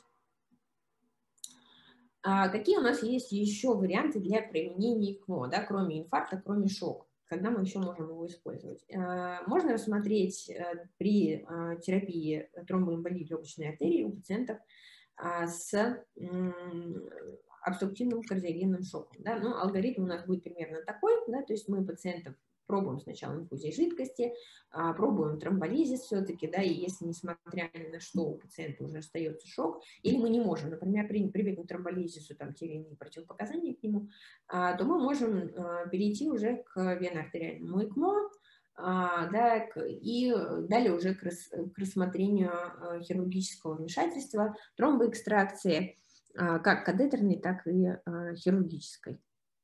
[SPEAKER 1] А какие у нас есть еще варианты для применения ЭКМО, да, кроме инфаркта, кроме шока? Когда мы еще можем его использовать? Можно рассмотреть при терапии тромбоэмболии легочной артерии у пациентов с обструктивным кардиогенным шоком. Да? Ну, алгоритм у нас будет примерно такой, да? То есть мы пациентов пробуем сначала инфузией жидкости, пробуем тромболизис все-таки, да, и если, несмотря ни на что, у пациента уже остается шок, или мы не можем, например, прибегнуть к тромболизису, там, те или иные противопоказания к нему, то мы можем перейти уже к венно-артериальному ЭКМО, да, и далее уже к, рас, к рассмотрению хирургического вмешательства, тромбоэкстракции, как катетерной, так и хирургической.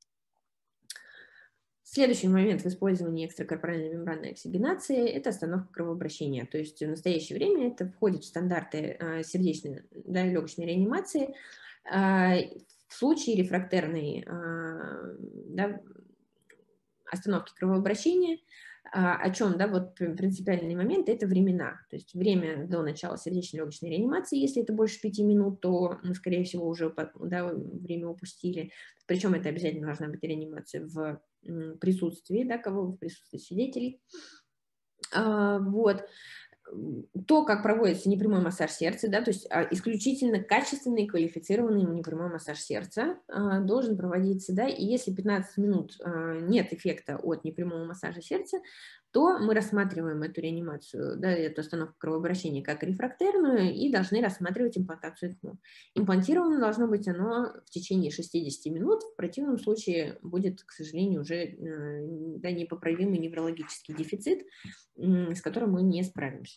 [SPEAKER 1] Следующий момент в использовании экстракорпоральной мембранной оксигенации – это остановка кровообращения. То есть в настоящее время это входит в стандарты сердечной, да, легочной реанимации. В случае рефрактерной, да, остановки кровообращения, о чем, да, вот принципиальный момент – это времена. То есть время до начала сердечно-легочной реанимации, если это больше пяти минут, то мы, скорее всего, уже, да, время упустили. Причем это обязательно должна быть реанимация в присутствии, да, кого в присутствии свидетелей. А, вот. То, как проводится непрямой массаж сердца, да, то есть исключительно качественный, квалифицированный непрямой массаж сердца а, должен проводиться, да, и если пятнадцать минут а, нет эффекта от непрямого массажа сердца, то мы рассматриваем эту реанимацию, да, эту остановку кровообращения как рефрактерную и должны рассматривать имплантацию ЭКМО. Имплантировано должно быть оно в течение шестидесяти минут, в противном случае будет, к сожалению, уже, да, непоправимый неврологический дефицит, с которым мы не справимся.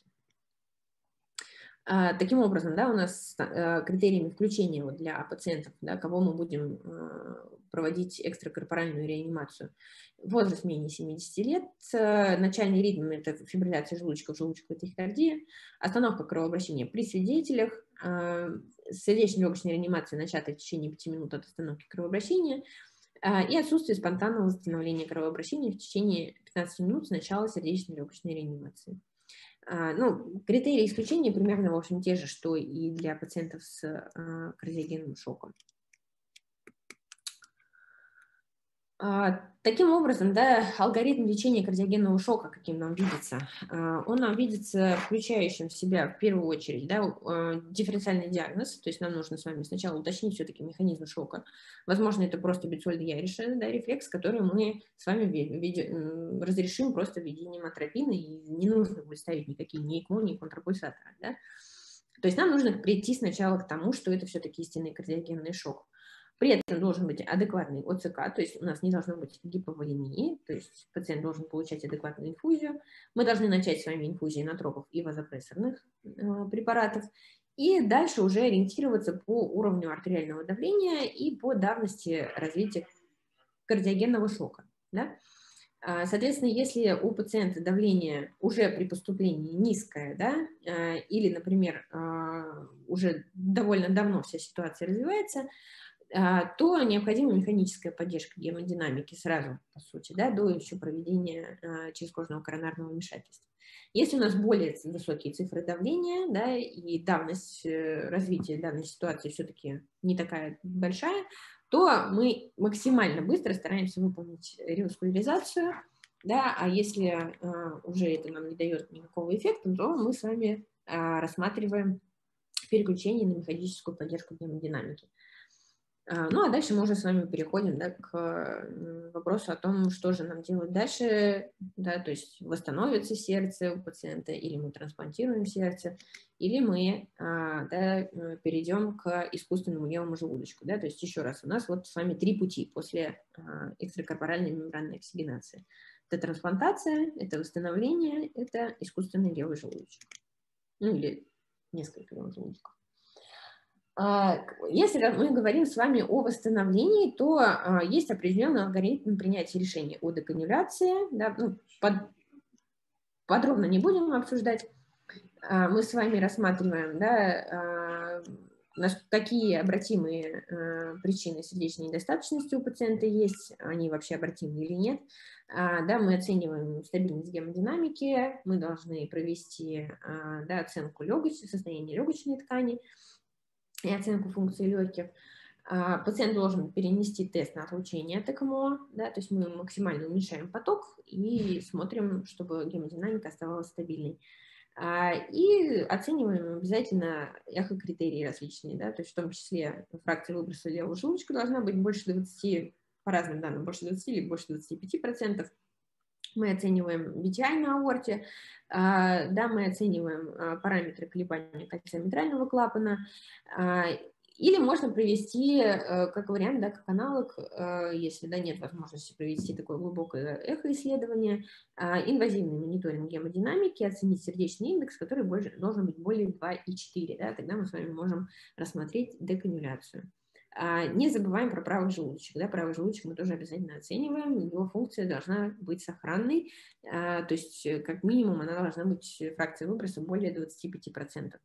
[SPEAKER 1] Таким образом, да, у нас критериями включения вот для пациентов, да, кого мы будем проводить экстракорпоральную реанимацию, возраст менее семидесяти лет, начальный ритм – это фибрилляция желудочков, желудочковая тахикардия, остановка кровообращения при свидетелях, сердечно-легочная реанимация, начатая в течение пяти минут от остановки кровообращения, и отсутствие спонтанного восстановления кровообращения в течение пятнадцати минут с начала сердечно-легочной реанимации. Ну, критерии исключения примерно, в общем, те же, что и для пациентов с кардиогенным шоком. Таким образом, да, алгоритм лечения кардиогенного шока, каким нам видится, он нам видится включающим в себя, в первую очередь, да, дифференциальный диагноз, то есть нам нужно с вами сначала уточнить все-таки механизм шока. Возможно, это просто бицольд-яриша, да, рефлекс, который мы с вами ведем, разрешим просто введением атропина, и не нужно будет ставить никакие ни ЭКМО, ни контрапульсаторы, да. То есть нам нужно прийти сначала к тому, что это все-таки истинный кардиогенный шок. При этом должен быть адекватный ОЦК, то есть у нас не должно быть гиповолемии, то есть пациент должен получать адекватную инфузию. Мы должны начать с вами инфузии натропов и вазопрессорных э, препаратов, и дальше уже ориентироваться по уровню артериального давления и по давности развития кардиогенного шока. Да? Соответственно, если у пациента давление уже при поступлении низкое, да, или, например, уже довольно давно вся ситуация развивается, то необходима механическая поддержка гемодинамики сразу, по сути, да, до еще проведения а, черезкожного коронарного вмешательства. Если у нас более высокие цифры давления, да, и давность э, развития данной ситуации все-таки не такая большая, то мы максимально быстро стараемся выполнить реваскуляризацию, да, а если а, уже это нам не дает никакого эффекта, то мы с вами а, рассматриваем переключение на механическую поддержку гемодинамики. Ну, а дальше мы уже с вами переходим, да, к вопросу о том, что же нам делать дальше, да, то есть восстановится сердце у пациента, или мы трансплантируем сердце, или мы, да, перейдем к искусственному левому желудочку, да, то есть еще раз, у нас вот с вами три пути после экстракорпоральной мембранной оксигенации. Это трансплантация, это восстановление, это искусственный левый желудочек, ну, или несколько левых желудочков. Если мы говорим с вами о восстановлении, то есть определенный алгоритм принятия решений о деканюляции. Да, ну, под, подробно не будем обсуждать. Мы с вами рассматриваем, да, какие обратимые причины сердечной недостаточности у пациента есть, они вообще обратимы или нет. Да, мы оцениваем стабильность гемодинамики, мы должны провести, да, оценку легочной, состояния легочной ткани и оценку функции легких. Пациент должен перенести тест на отлучение от ЭКМО, да, то есть мы максимально уменьшаем поток и смотрим, чтобы гемодинамика оставалась стабильной. И оцениваем обязательно эхокритерии различные, да, то есть в том числе фракция выброса левого желудочка должна быть больше двадцати, по разным данным, больше двадцати или больше двадцати пяти процентов. Мы оцениваем би ти ай на аорте, да, мы оцениваем параметры колебания кольца митрального клапана, или можно провести, как вариант, да, как аналог, если, да, нет возможности провести такое глубокое эхоисследование, инвазивный мониторинг гемодинамики, оценить сердечный индекс, который больше, должен быть более два и четыре, да, тогда мы с вами можем рассмотреть деканюляцию. Не забываем про правый желудочек. Да, правый желудочек мы тоже обязательно оцениваем, его функция должна быть сохранной, то есть как минимум она должна быть, фракция выброса, более двадцати пяти процентов.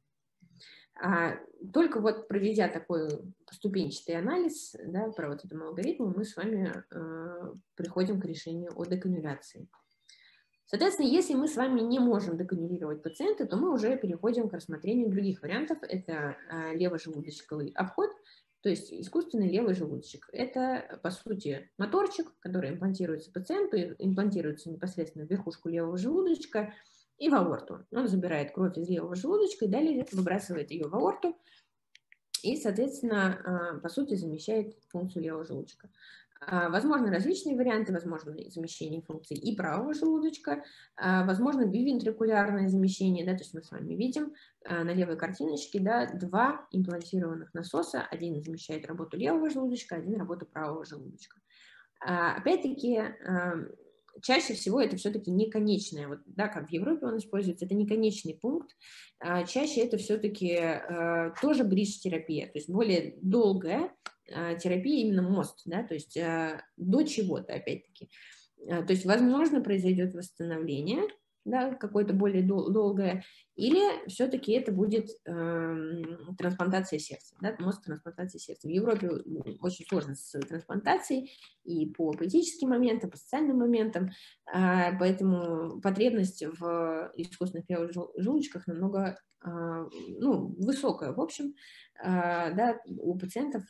[SPEAKER 1] Только вот проведя такой ступенчатый анализ, да, по вот этому алгоритму, мы с вами приходим к решению о деканюляции. Соответственно, если мы с вами не можем деканюлировать пациента, то мы уже переходим к рассмотрению других вариантов. Это левожелудочковый обход, то есть искусственный левый желудочек. Это, по сути, моторчик, который имплантируется пациенту, имплантируется непосредственно в верхушку левого желудочка и в аорту. Он забирает кровь из левого желудочка и далее выбрасывает ее в аорту и, соответственно, по сути, замещает функцию левого желудочка. Возможны различные варианты, возможно замещение функций и правого желудочка, возможно бивентрикулярное замещение, да, то есть мы с вами видим на левой картиночке, да, два имплантированных насоса, один замещает работу левого желудочка, один работу правого желудочка. Опять-таки, чаще всего это все-таки не конечное, вот, да, как в Европе он используется, это не конечный пункт, чаще это все-таки тоже бридж-терапия, то есть более долгая терапия, именно мост, да, то есть до чего-то, опять-таки. То есть, возможно, произойдет восстановление, да, какое-то более дол- долгое, или все-таки это будет э, трансплантация сердца, да, мозг трансплантации сердца. В Европе очень сложно с трансплантацией и по политическим моментам, по социальным моментам, э, поэтому потребность в искусственных левых желудочках намного э, ну, высокая, в общем, э, да, у пациентов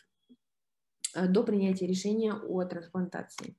[SPEAKER 1] до принятия решения о трансплантации.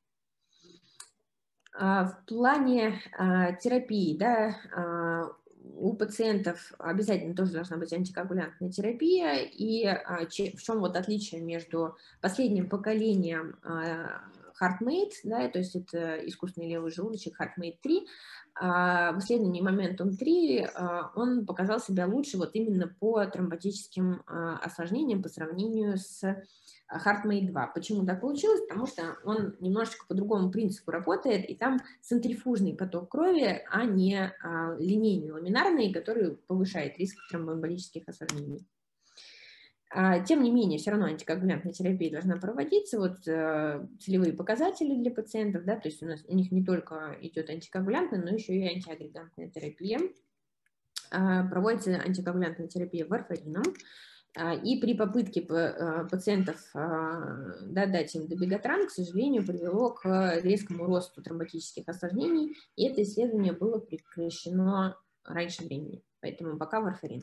[SPEAKER 1] В плане терапии, да, у пациентов обязательно тоже должна быть антикоагулянтная терапия, и в чем вот отличие между последним поколением HeartMate, да, то есть это искусственный левый желудочек HeartMate три, в исследовании Momentum три он показал себя лучше вот именно по тромботическим осложнениям по сравнению с HeartMate два. Почему так получилось? Потому что он немножечко по другому принципу работает, и там центрифужный поток крови, а не а, линейный, ламинарный, который повышает риск тромбоэмболических осложнений. А, тем не менее, все равно антикоагулянтная терапия должна проводиться, вот э, целевые показатели для пациентов, да, то есть у, нас, у них не только идет антикоагулянтная, но еще и антиагрегантная терапия. А, проводится антикоагулянтная терапия варфарином. И при попытке пациентов, да, дать им добегатран, к сожалению, привело к резкому росту тромботических осложнений, и это исследование было прекращено раньше времени, поэтому пока варфарин.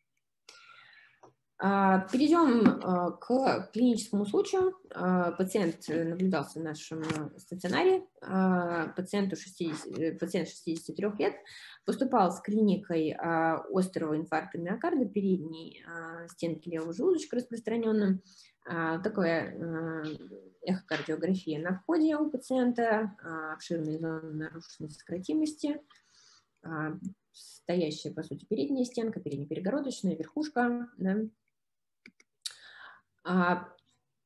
[SPEAKER 1] Перейдем к клиническому случаю. Пациент наблюдался в нашем стационаре, пациенту шестидесяти, пациент шестидесяти трёх лет, поступал с клиникой острого инфаркта миокарда передней стенки левого желудочка распространенным. Такая эхокардиография на входе у пациента, обширные зоны нарушенной сократимости, стоящая, по сути, передняя стенка, переднеперегородочная, верхушка, да.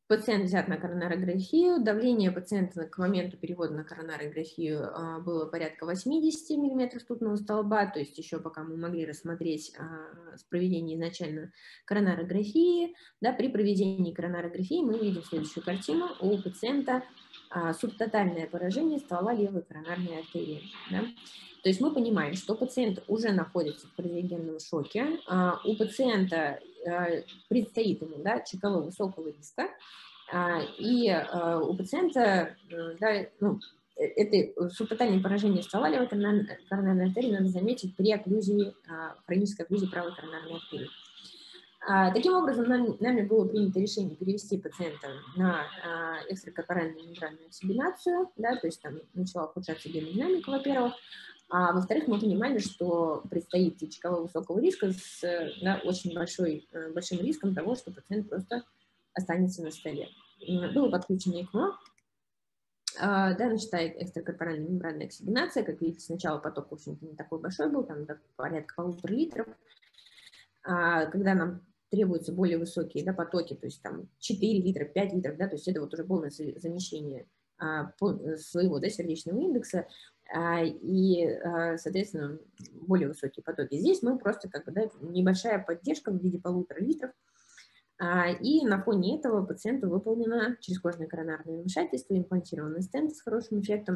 [SPEAKER 1] Пациент взят на коронарографию, давление пациента к моменту перевода на коронарографию а, было порядка восьмидесяти миллиметров ртутного столба, то есть еще пока мы могли рассмотреть а, с проведения изначально коронарографии. Да, при проведении коронарографии мы видим следующую картину. У пациента а, субтотальное поражение ствола левой коронарной артерии. Да. То есть мы понимаем, что пациент уже находится в кардиогенном шоке, а, у пациента а, предстоит ему, да, ЧКВ высокого риска, а, и а, у пациента, да, ну, это субтотальное поражение ствола левой коронарной, коронарной артерии надо заметить при окклюзии, а, хронической окклюзии правой коронарной артерии. А, таким образом, нам, нами было принято решение перевести пациента на а, экстракорпоральную мембранную оксигенацию, да, то есть там начала ухудшаться гемодинамика, во-первых, а во-вторых, мы понимали, что предстоит ЧКВ высокого риска с, да, очень большой, большим риском того, что пациент просто останется на столе. Было подключено ЭКМО, да, начинает экстракорпоральная мембранная оксигенация, как видите, сначала поток, в общем-то, не такой большой был, там порядка полутора литров, а когда нам требуются более высокие, да, потоки, то есть там четыре литра, пять литров, да, то есть это вот уже полное замещение а, своего, да, сердечного индекса, а, и, а, соответственно, более высокие потоки. Здесь мы просто как бы, да, небольшая поддержка в виде полутора литров, а, и на фоне этого пациенту выполнено черезкожное коронарное вмешательство, имплантированный стенд с хорошим эффектом.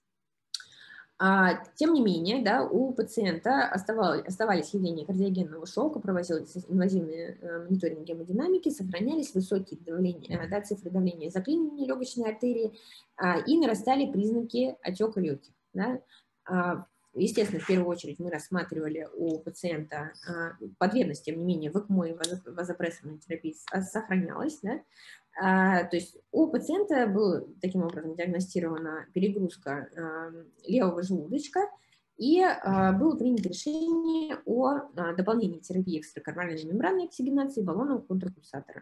[SPEAKER 1] А, тем не менее, да, у пациента оставалось, оставались явления кардиогенного шока, проводились инвазивные э, мониторинг гемодинамики, сохранялись высокие давления, да, цифры давления заклинивания легочной артерии а, и нарастали признаки отека легких. Да. А, естественно, в первую очередь мы рассматривали у пациента а, потребность, тем не менее, в ЭКМО и вазопрессорной терапии сохранялась. Да. А, то есть у пациента была таким образом диагностирована перегрузка а, левого желудочка, и а, было принято решение о а, дополнении терапии экстракорпоральной мембранной оксигенации баллонного контрапульсатора.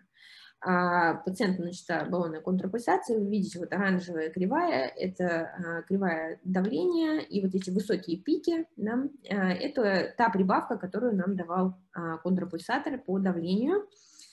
[SPEAKER 1] А, пациенту начата баллонная контрапульсация, вы видите, вот оранжевая кривая, это а, кривая давления, и вот эти высокие пики, да, а, это та прибавка, которую нам давал а, контрапульсатор по давлению.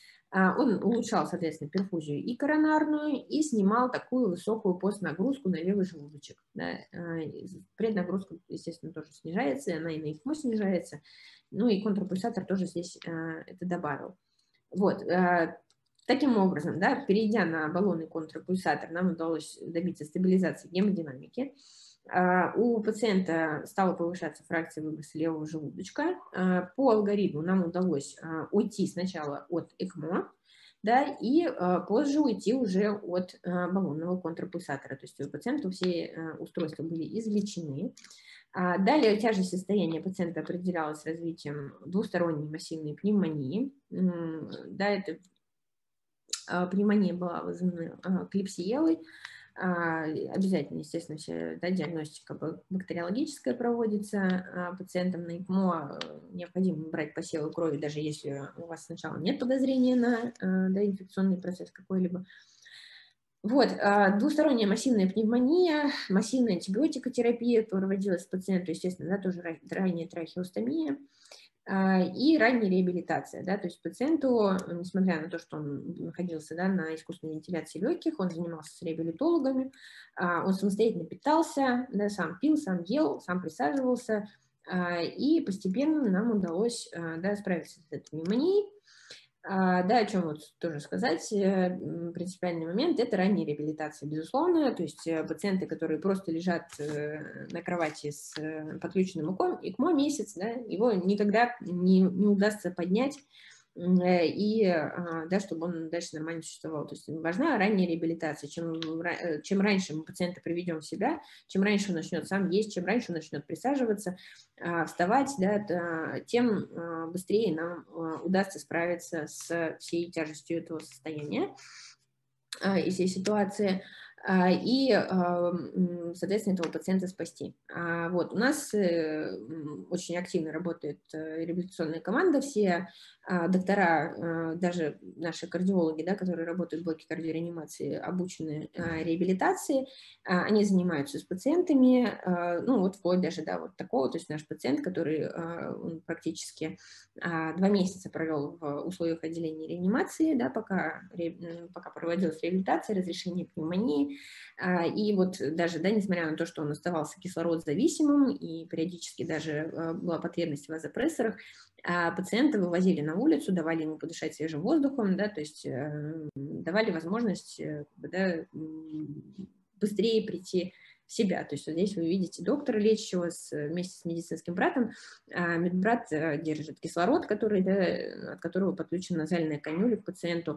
[SPEAKER 1] Он улучшал, соответственно, перфузию и коронарную, и снимал такую высокую постнагрузку на левый желудочек. Да. Преднагрузка, естественно, тоже снижается, она и на ЭКМО снижается, ну и контрапульсатор тоже здесь это добавил. Вот. Таким образом, да, перейдя на баллонный контрапульсатор, нам удалось добиться стабилизации гемодинамики. У пациента стала повышаться фракция выброса левого желудочка. По алгоритму нам удалось уйти сначала от ЭКМО, да, и позже уйти уже от баллонного контрапульсатора. То есть у пациента все устройства были излечены. Далее тяжесть состояния пациента определялась развитием двусторонней массивной пневмонии. Да, это пневмония была вызвана клепсиелой. А, обязательно, естественно, все, да, диагностика бактериологическая проводится а, пациентам на ЭКМО. Необходимо брать посевы крови, даже если у вас сначала нет подозрения на а, да, инфекционный процесс какой-либо. Вот, а, двусторонняя массивная пневмония, массивная антибиотикотерапия проводилась пациенту, естественно, да, тоже ранняя трахеостомия. И ранняя реабилитация, да, то есть пациенту, несмотря на то, что он находился, да, на искусственной вентиляции легких, он занимался с реабилитологами, он самостоятельно питался, да, сам пил, сам ел, сам присаживался, и постепенно нам удалось, да, справиться с этой пневмонией. А, да, о чем вот тоже сказать, принципиальный момент – это ранняя реабилитация, безусловно, то есть пациенты, которые просто лежат на кровати с подключенным ЭКМО месяц, да, его никогда не, не удастся поднять, и, да, чтобы он дальше нормально существовал. То есть важна ранняя реабилитация. Чем, чем раньше мы пациента приведем в себя, чем раньше он начнет сам есть, чем раньше он начнет присаживаться, вставать, да, тем быстрее нам удастся справиться с всей тяжестью этого состояния и всей ситуации. и, соответственно, этого пациента спасти. Вот. У нас очень активно работает реабилитационная команда, все доктора, даже наши кардиологи, да, которые работают в блоке кардиореанимации, обучены реабилитации, они занимаются с пациентами, ну вот вплоть даже, да, вот такого, то есть наш пациент, который он практически два месяца провел в условиях отделения реанимации, да, пока, пока проводилась реабилитация, разрешение пневмонии. И вот даже, да, несмотря на то, что он оставался кислородозависимым и периодически даже была потребность в вазопрессорах, пациента вывозили на улицу, давали ему подышать свежим воздухом, да, то есть давали возможность, да, быстрее прийти в себя. То есть вот здесь вы видите доктора лечащего с, вместе с медицинским братом. Медбрат держит кислород, который, да, от которого подключена назальная канюля к пациенту,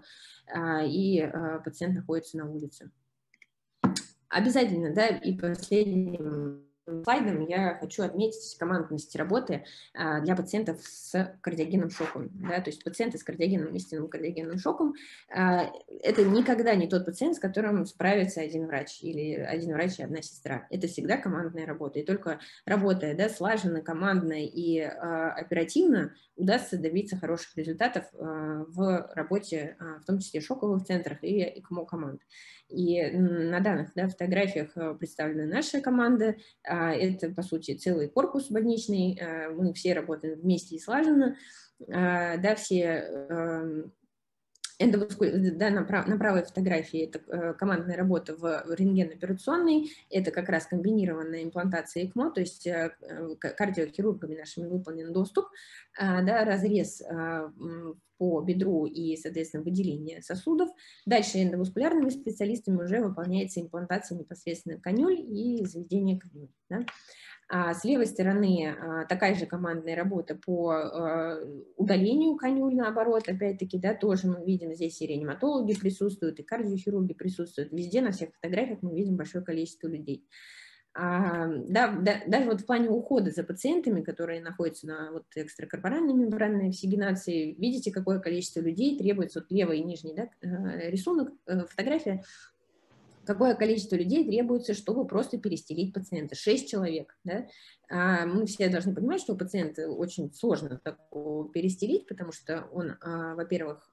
[SPEAKER 1] и пациент находится на улице. Обязательно, да, и последним слайдом я хочу отметить командность работы а, для пациентов с кардиогенным шоком. Да, то есть пациенты с кардиогенным, истинным кардиогенным шоком а, это никогда не тот пациент, с которым справится один врач или один врач и одна сестра. Это всегда командная работа. И только работая, да, слаженно, командно и а, оперативно удастся добиться хороших результатов а, в работе, а, в том числе шоковых центрах и ЭКМО команд. И на данных, да, фотографиях представлены наши команды. Это, по сути, целый корпус больничный. Мы все работаем вместе и слаженно. Да, все эндоваскулярные, да, на, прав, на правой фотографии это командная работа в рентгеноперационной. Это как раз комбинированная имплантация ЭКМО, то есть кардиохирургами нашими выполнен доступ, да, разрез по бедру и, соответственно, выделение сосудов. Дальше эндоваскулярными специалистами уже выполняется имплантация непосредственно канюль и заведение канюль. Да. А с левой стороны а, такая же командная работа по а, удалению канюль, наоборот, опять-таки, да, тоже мы видим, здесь и реаниматологи присутствуют, и кардиохирурги присутствуют. Везде на всех фотографиях мы видим большое количество людей. А, да, да, даже вот в плане ухода за пациентами, которые находятся на вот, экстракорпоральной мембранной оксигенации, видите, какое количество людей требуется, вот левый и нижний, да, рисунок, фотография, какое количество людей требуется, чтобы просто перестелить пациента. Шесть человек. Да? А мы все должны понимать, что у пациента очень сложно такого перестелить, потому что он, во-первых,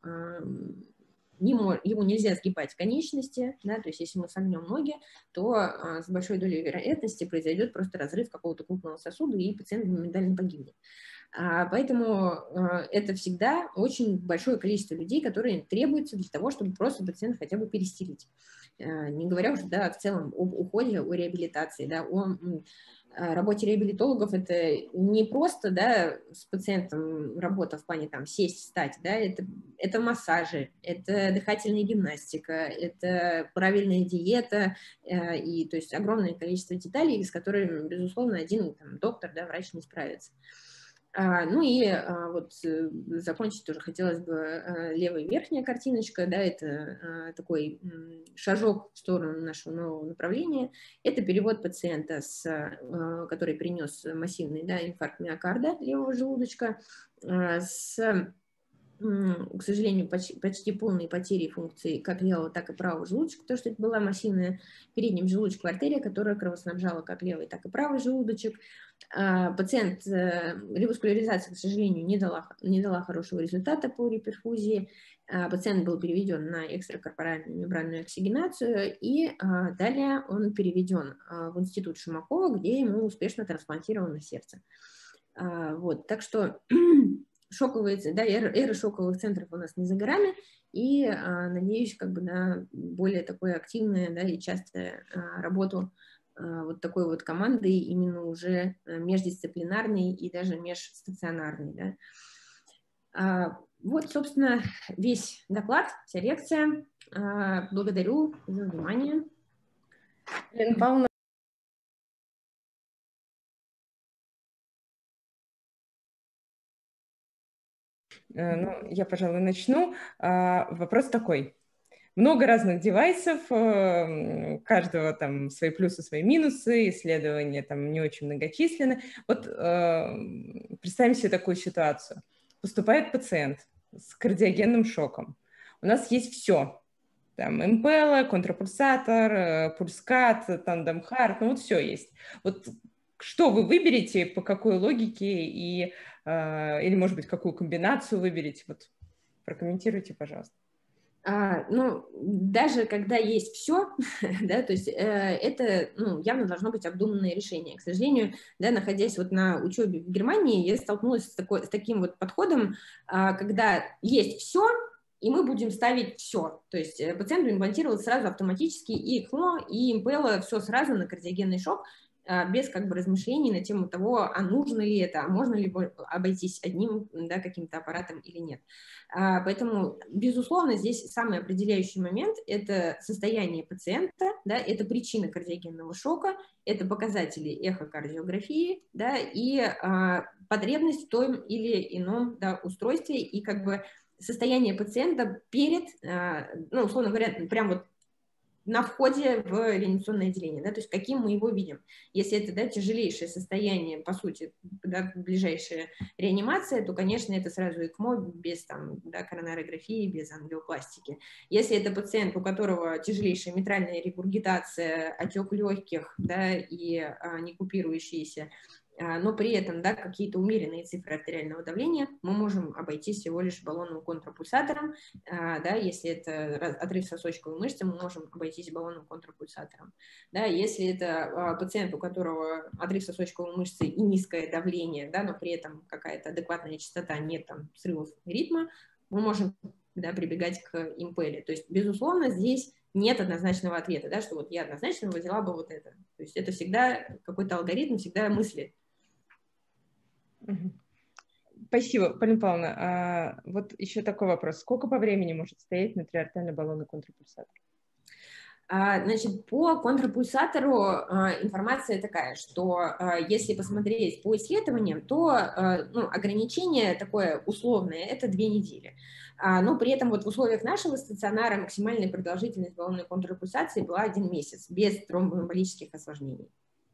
[SPEAKER 1] не мож, ему нельзя сгибать конечности, да? То есть если мы согнем ноги, то с большой долей вероятности произойдет просто разрыв какого-то крупного сосуда, и пациент моментально погибнет. Поэтому это всегда очень большое количество людей, которые требуются для того, чтобы просто пациента хотя бы перестелить. Не говоря уже, да, в целом об уходе, о реабилитации, да, о работе реабилитологов. Это не просто, да, с пациентом работа в плане там сесть, встать, да, это, это массажи, это дыхательная гимнастика, это правильная диета, и то есть огромное количество деталей, с которыми, безусловно, один там, доктор, да, врач не справится. А, ну и а, вот закончить тоже хотелось бы а, левая верхняя картиночка, да, это а, такой м, шажок в сторону нашего нового направления. Это перевод пациента, с, а, который принес массивный, да, инфаркт миокарда левого желудочка а, с, м, к сожалению, почти, почти полной потерей функции как левого, так и правого желудочка, потому что это была массивная передним желудочковая артерия, которая кровоснабжала как левый, так и правый желудочек. Пациент, реваскуляризация, к сожалению, не дала, не дала хорошего результата по реперфузии. Пациент был переведен на экстракорпоральную мембранную оксигенацию, и далее он переведен в институт Шумакова, где ему успешно трансплантировано сердце. Вот, так что шоковые, да, эры, эры шоковых центров у нас не за горами, и надеюсь как бы на более такое активное, да, и частое работу вот такой вот команды, именно уже междисциплинарной и даже межстационарной. Да. Вот, собственно, весь доклад, вся лекция. Благодарю за внимание.
[SPEAKER 2] Елена Павловна. Ну, я, пожалуй, начну. Вопрос такой. Много разных девайсов, у каждого там свои плюсы, свои минусы, исследования там не очень многочисленны. Вот э, представим себе такую ситуацию. Поступает пациент с кардиогенным шоком. У нас есть все. там Импелла, контрапульсатор, пульскат, тандем-хард, ну вот все есть. Вот что вы выберете, по какой логике, и, или, может быть, какую комбинацию выберете? Вот прокомментируйте, пожалуйста.
[SPEAKER 1] А, ну, даже когда есть все, да, то есть э, это, ну, явно должно быть обдуманное решение. К сожалению, да, находясь вот на учебе в Германии, я столкнулась с, такой, с таким вот подходом, а, когда есть все, и мы будем ставить все. То есть пациенту имплантировалось сразу автоматически и ЭКМО, и Импелла, все сразу на кардиогенный шок, без как бы размышлений на тему того, а нужно ли это, а можно ли обойтись одним, да, каким-то аппаратом или нет. А, поэтому, безусловно, здесь самый определяющий момент – это состояние пациента, да, это причина кардиогенного шока, это показатели эхокардиографии, да, и а, потребность в том или ином, да, устройстве, и как бы состояние пациента перед, а, ну, условно говоря, прям вот на входе в реанимационное отделение, да, то есть каким мы его видим. Если это, да, тяжелейшее состояние, по сути, да, ближайшая реанимация, то, конечно, это сразу ЭКМО без там, да, коронарографии, без ангиопластики. Если это пациент, у которого тяжелейшая митральная регургитация, отек легких, да, и а, не купирующиеся, но при этом, да, какие-то умеренные цифры артериального давления, мы можем обойтись всего лишь баллонным контрапульсатором, да, если это отрыв сосочковой мышцы, мы можем обойтись баллонным контрапульсатором, да, если это пациент, у которого отрыв сосочковой мышцы и низкое давление, да, но при этом какая-то адекватная частота, нет там срывов ритма, мы можем, да, прибегать к импелле. То есть, безусловно, здесь нет однозначного ответа, да, что вот я однозначно взяла бы вот это. То есть это всегда какой-то алгоритм, всегда мысли.
[SPEAKER 2] Спасибо, Полина Павловна. А, вот еще такой вопрос. Сколько по времени может стоять внутриартальный баллонный контрапульсатор?
[SPEAKER 1] А, значит, по контрапульсатору а, информация такая, что а, если посмотреть по исследованиям, то а, ну, ограничение такое условное – это две недели. А, но при этом вот в условиях нашего стационара максимальная продолжительность баллонной контрапульсации была один месяц, без тромбоэмболических осложнений.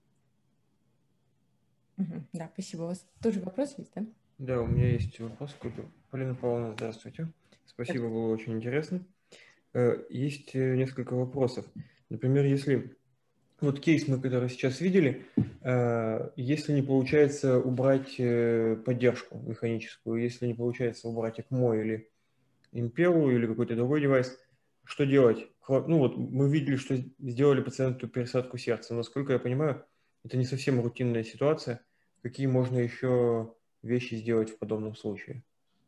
[SPEAKER 2] Угу, да, спасибо. У вас тоже вопрос есть, да?
[SPEAKER 3] Да, у меня есть вопрос. Полина Павловна, здравствуйте. Спасибо, было очень интересно. Есть несколько вопросов. Например, если вот кейс мы, который сейчас видели, если не получается убрать поддержку механическую, если не получается убрать ЭКМО или Импеллу или какой-то другой девайс, что делать? Ну вот мы видели, что сделали пациенту пересадку сердца. Насколько я понимаю, это не совсем рутинная ситуация. Какие можно еще вещи сделать в подобном случае?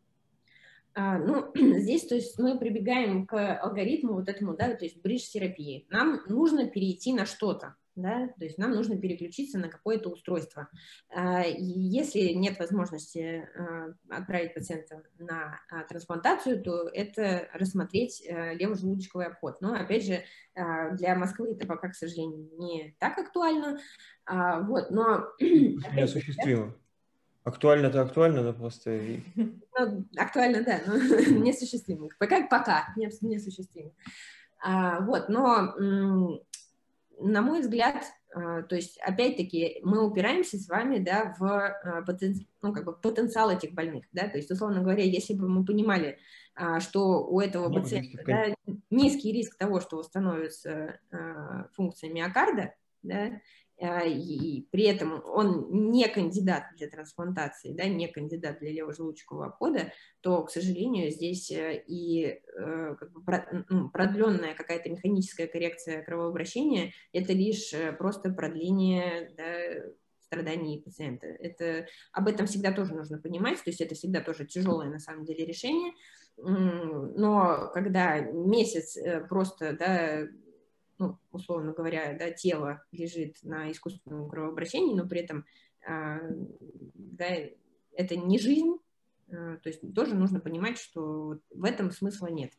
[SPEAKER 1] А, ну, здесь, то есть, мы прибегаем к алгоритму вот этому, да, то есть бридж-терапии. Нам нужно перейти на что-то, да, то есть нам нужно переключиться на какое-то устройство. А, и если нет возможности а, отправить пациента на а, трансплантацию, то это рассмотреть а, левожелудочковый обход. Но, опять же, а, для Москвы это пока, к сожалению, не так актуально. А, вот, но...
[SPEAKER 3] Неосуществимо. Актуально-то актуально, но просто...
[SPEAKER 1] Ну, актуально, да, но несуществимо. Пока, пока несуществимо. А, вот, но, на мой взгляд, а, то есть, опять-таки, мы упираемся с вами, да, в а, потен, ну, как бы потенциал этих больных, да, то есть, условно говоря, если бы мы понимали, а, что у этого ну, пациента да, низкий риск того, что восстановится а, функция миокарда, да, и при этом он не кандидат для трансплантации, да, не кандидат для левожелудочкового обхода, то, к сожалению, здесь и как бы продленная какая-то механическая коррекция кровообращения – это лишь просто продление, да, страданий пациента. Это, об этом всегда тоже нужно понимать, то есть это всегда тоже тяжелое на самом деле решение, но когда месяц просто, да, ну, условно говоря, да, тело лежит на искусственном кровообращении, но при этом а, да, это не жизнь, а, то есть тоже нужно понимать, что в этом смысла нет.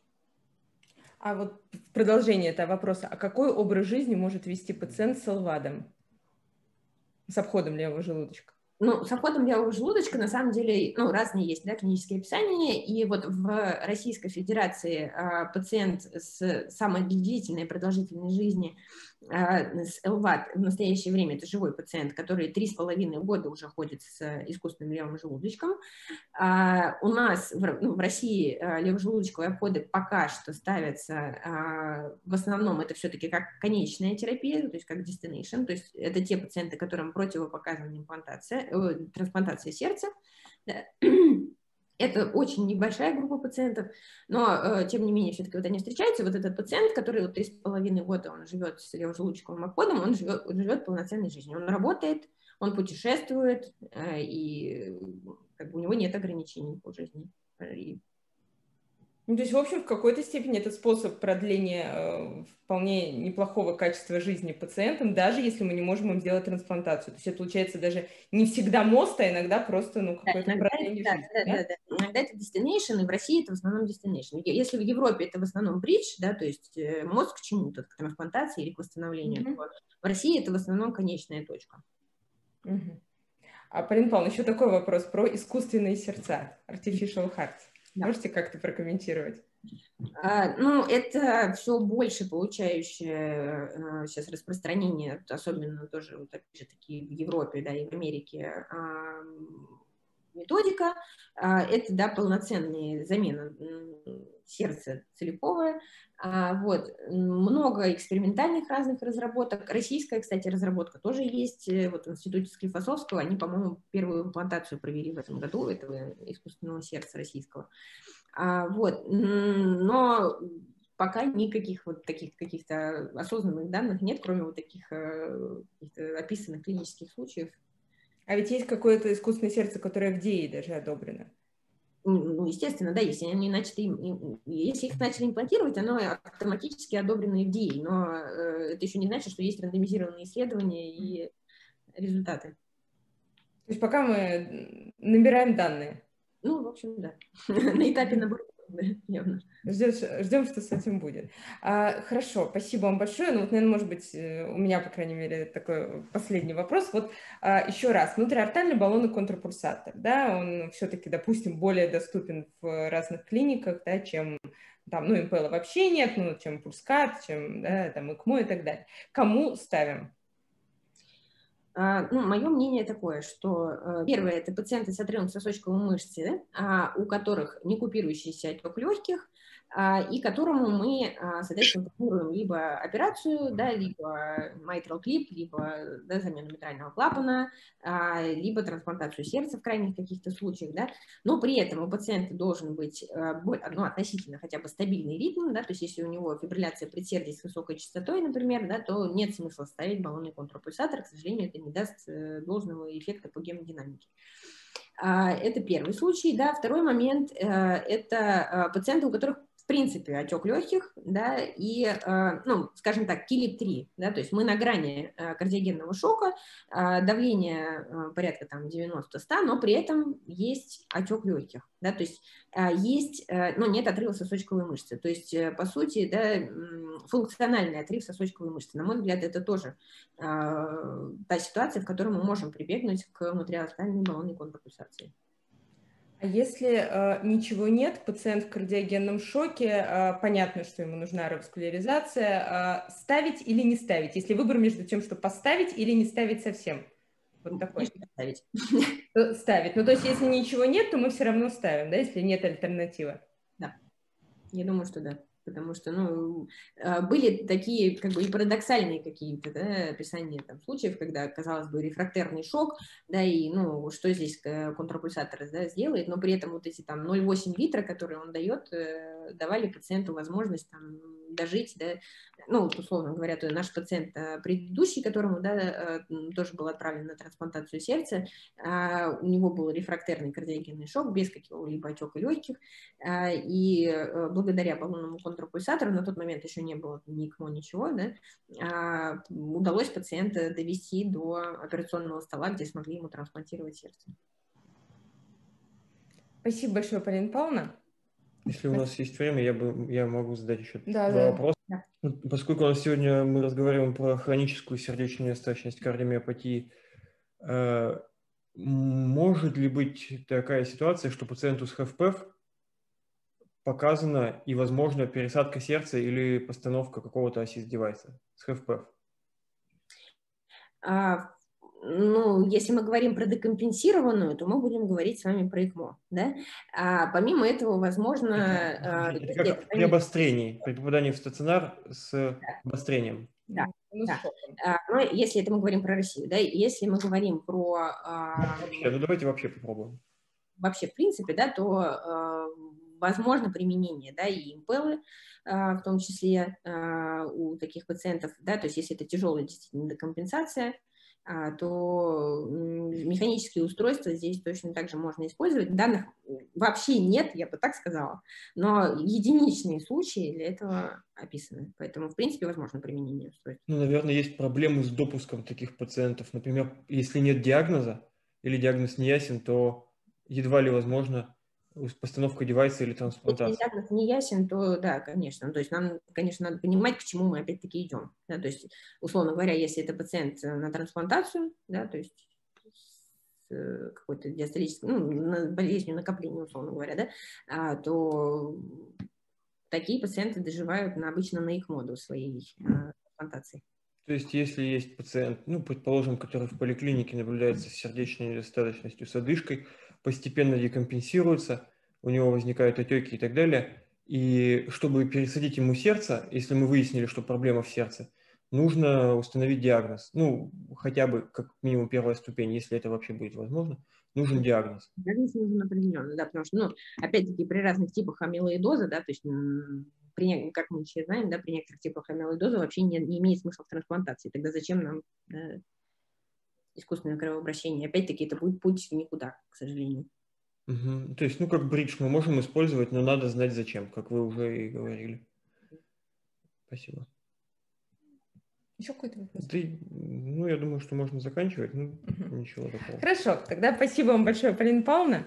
[SPEAKER 2] А вот в продолжение этого вопроса, а какой образ жизни может вести пациент с эл вэ а ди-ом, с обходом левого желудочка?
[SPEAKER 1] Ну, с обходом белого желудочка, на самом деле, ну, разные есть, да, клинические описания, и вот в Российской Федерации а, пациент с самой длительной продолжительной жизни а, с эл ват в настоящее время это живой пациент, который три с половиной года уже ходит с искусственным левым желудочком. А, у нас в, ну, в России а, левожелудочковые обходы пока что ставятся, а, в основном это все-таки как конечная терапия, то есть как destination, то есть это те пациенты, которым противопоказана имплантация, трансплантация сердца. Это очень небольшая группа пациентов, но, тем не менее, все-таки вот они встречаются. Вот этот пациент, который вот три с половиной года он живет с левожелудочковым обходом, он живет, он живет полноценной жизнью. Он работает, он путешествует, и как бы у него нет ограничений по жизни. И
[SPEAKER 2] Ну, то есть, в общем, в какой-то степени это способ продления э, вполне неплохого качества жизни пациентам, даже если мы не можем им сделать трансплантацию. То есть это получается даже не всегда мост, а иногда просто ну, какое-то
[SPEAKER 1] да, иногда,
[SPEAKER 2] продление
[SPEAKER 1] да,
[SPEAKER 2] жизни.
[SPEAKER 1] да,
[SPEAKER 2] Да?
[SPEAKER 1] Да, да. Иногда это destination, и в России это в основном destination. Если в Европе это в основном бридж, да, то есть мозг к чему-то, к трансплантации или к восстановлению, mm-hmm. то в России это в основном конечная точка.
[SPEAKER 2] Mm-hmm. А, Полина Павловна, еще такой вопрос про искусственные сердца, artificial hearts. Да. Можете как-то прокомментировать?
[SPEAKER 1] А, ну, это все больше получающее а, сейчас распространение, особенно тоже, вот, опять же, таки в Европе, да, и в Америке а, методика. А, это, да, полноценная замена сердца целиковое. А, вот. Много экспериментальных разных разработок. Российская, кстати, разработка тоже есть. Вот в институте Склифосовского они, по-моему, первую имплантацию провели в этом году, этого искусственного сердца российского. А, вот. Но пока никаких вот таких каких-то осознанных данных нет, кроме вот таких каких-то описанных клинических случаев.
[SPEAKER 2] А ведь есть какое-то искусственное сердце, которое в ДЕИ даже одобрено.
[SPEAKER 1] Ну, естественно, да, если они начали, если их начали имплантировать, оно автоматически одобрено эф ди эй, но это еще не значит, что есть рандомизированные исследования и результаты.
[SPEAKER 2] То есть пока мы набираем данные?
[SPEAKER 1] Ну, в общем, да. На этапе набора, явно.
[SPEAKER 2] Ждем, ждем, что с этим будет. А, хорошо, спасибо вам большое. Ну, вот, наверное, может быть, у меня, по крайней мере, такой последний вопрос. Вот а, еще раз, внутриортальный баллонный контрапульсатор, да, он все-таки, допустим, более доступен в разных клиниках, да, чем там, ну, ИМПЛа вообще нет, ну, чем Пульскат, чем, да, там, ИКМО и так далее. Кому ставим?
[SPEAKER 1] Uh, ну, мое мнение такое, что uh, первое – это пациенты с отрывом сосочковой мышцы, uh, у которых не купирующийся отек легких, uh, и которому мы, uh, соответственно, планируем либо операцию, да, либо mitral clip, либо да, замену митрального клапана, uh, либо трансплантацию сердца в крайних каких-то случаях. Да. Но при этом у пациента должен быть uh, ну, относительно хотя бы стабильный ритм, да, то есть если у него фибрилляция предсердий с высокой частотой, например, да, то нет смысла ставить баллонный контрапульсатор, к сожалению, это не даст должного эффекта по гемодинамике. Это первый случай. Да. Второй момент – это пациенты, у которых в принципе отек легких, да, и, ну, скажем так, килип три, да, то есть мы на грани кардиогенного шока, давление порядка там девяносто-сто, но при этом есть отек легких, да, то есть есть, но нет отрыва сосочковой мышцы, то есть, по сути, да, функциональный отрыв сосочковой мышцы. На мой взгляд, это тоже та ситуация, в которой мы можем прибегнуть к внутриортальной баллонной контрапульсации.
[SPEAKER 2] А если э, ничего нет, пациент в кардиогенном шоке, э, понятно, что ему нужна реваскуляризация, э, ставить или не ставить? Если выбор между тем, что поставить или не ставить совсем? Вот такой.
[SPEAKER 1] Ставить.
[SPEAKER 2] Ставить. Ну, то есть, если ничего нет, то мы все равно ставим, да, если нет альтернативы?
[SPEAKER 1] Да, я думаю, что да. Потому что, ну, были такие, как бы, и парадоксальные какие-то, да, описания там случаев, когда, казалось бы, рефрактерный шок, да, и, ну, что здесь контрапульсатор, да, сделает, но при этом вот эти там ноль целых восемь десятых литра, которые он дает, давали пациенту возможность там дожить, да, ну, условно говоря, то наш пациент предыдущий, которому, да, тоже был отправлен на трансплантацию сердца, у него был рефрактерный кардиогенный шок без какого-либо отека легких, и благодаря баллонному контрапульсатору, на тот момент еще не было ни ИКМО, ничего, да, удалось пациента довести до операционного стола, где смогли ему трансплантировать сердце.
[SPEAKER 2] Спасибо большое, Полина Павловна.
[SPEAKER 3] Если у нас есть время, я, бы, я могу задать еще
[SPEAKER 2] да,
[SPEAKER 3] два
[SPEAKER 2] да.
[SPEAKER 3] вопроса.
[SPEAKER 1] Да.
[SPEAKER 3] Поскольку у нас сегодня мы разговариваем про хроническую сердечную недостаточность, кардиомиопатии, э, может ли быть такая ситуация, что пациенту с ХФП показана и, возможно, пересадка сердца или постановка какого-то ассист-девайса с ХФП?
[SPEAKER 1] А, ну, если мы говорим про декомпенсированную, то мы будем говорить с вами про ЭКМО, да? А помимо этого, возможно...
[SPEAKER 3] Это, это как это, при обострении, при попадании в стационар с да. обострением.
[SPEAKER 1] Да, да. А, но если это мы говорим про Россию, да, если мы говорим про... А,
[SPEAKER 3] вообще, ну давайте вообще попробуем.
[SPEAKER 1] Вообще, в принципе, да, то а, возможно применение, да, и импеллы, а, в том числе а, у таких пациентов, да, то есть если это тяжелая действительно декомпенсация, а, то механические устройства здесь точно так же можно использовать. Данных вообще нет, я бы так сказала, но единичные случаи для этого описаны. Поэтому, в принципе, возможно применение устройств.
[SPEAKER 3] Ну, наверное, есть проблемы с допуском таких пациентов. Например, если нет диагноза или диагноз не ясен, то едва ли возможно постановка девайса или трансплантация.
[SPEAKER 1] Если диагноз не ясен, то да, конечно. То есть нам, конечно, надо понимать, к чему мы опять-таки идем. Да? То есть, условно говоря, если это пациент на трансплантацию, да, то есть с какой-то диастолической, ну, болезнью накопления, условно говоря, да, а, то такие пациенты доживают на, обычно на ЭКМО до своей а, трансплантации.
[SPEAKER 3] То есть, если есть пациент, ну, предположим, который в поликлинике наблюдается с сердечной недостаточностью, с одышкой, постепенно декомпенсируется, у него возникают отеки и так далее, и чтобы пересадить ему сердце, если мы выяснили, что проблема в сердце, нужно установить диагноз, ну, хотя бы как минимум первая ступень, если это вообще будет возможно, нужен диагноз.
[SPEAKER 1] Диагноз нужен определенно, да, потому что, ну, опять-таки, при разных типах амилоидоза, да, то есть... При, как мы еще знаем, да, при некоторых типах амилоидоза вообще не, не имеет смысла в трансплантации. Тогда зачем нам да, искусственное кровообращение? Опять-таки, это будет путь в никуда, к сожалению.
[SPEAKER 3] Угу. То есть, ну, как бридж мы можем использовать, но надо знать зачем, как вы уже и говорили. Спасибо.
[SPEAKER 2] Еще какой-то вопрос?
[SPEAKER 3] Да, ну, я думаю, что можно заканчивать. Ну, угу. Ничего такого.
[SPEAKER 2] Хорошо, тогда спасибо вам большое, Полина Павловна.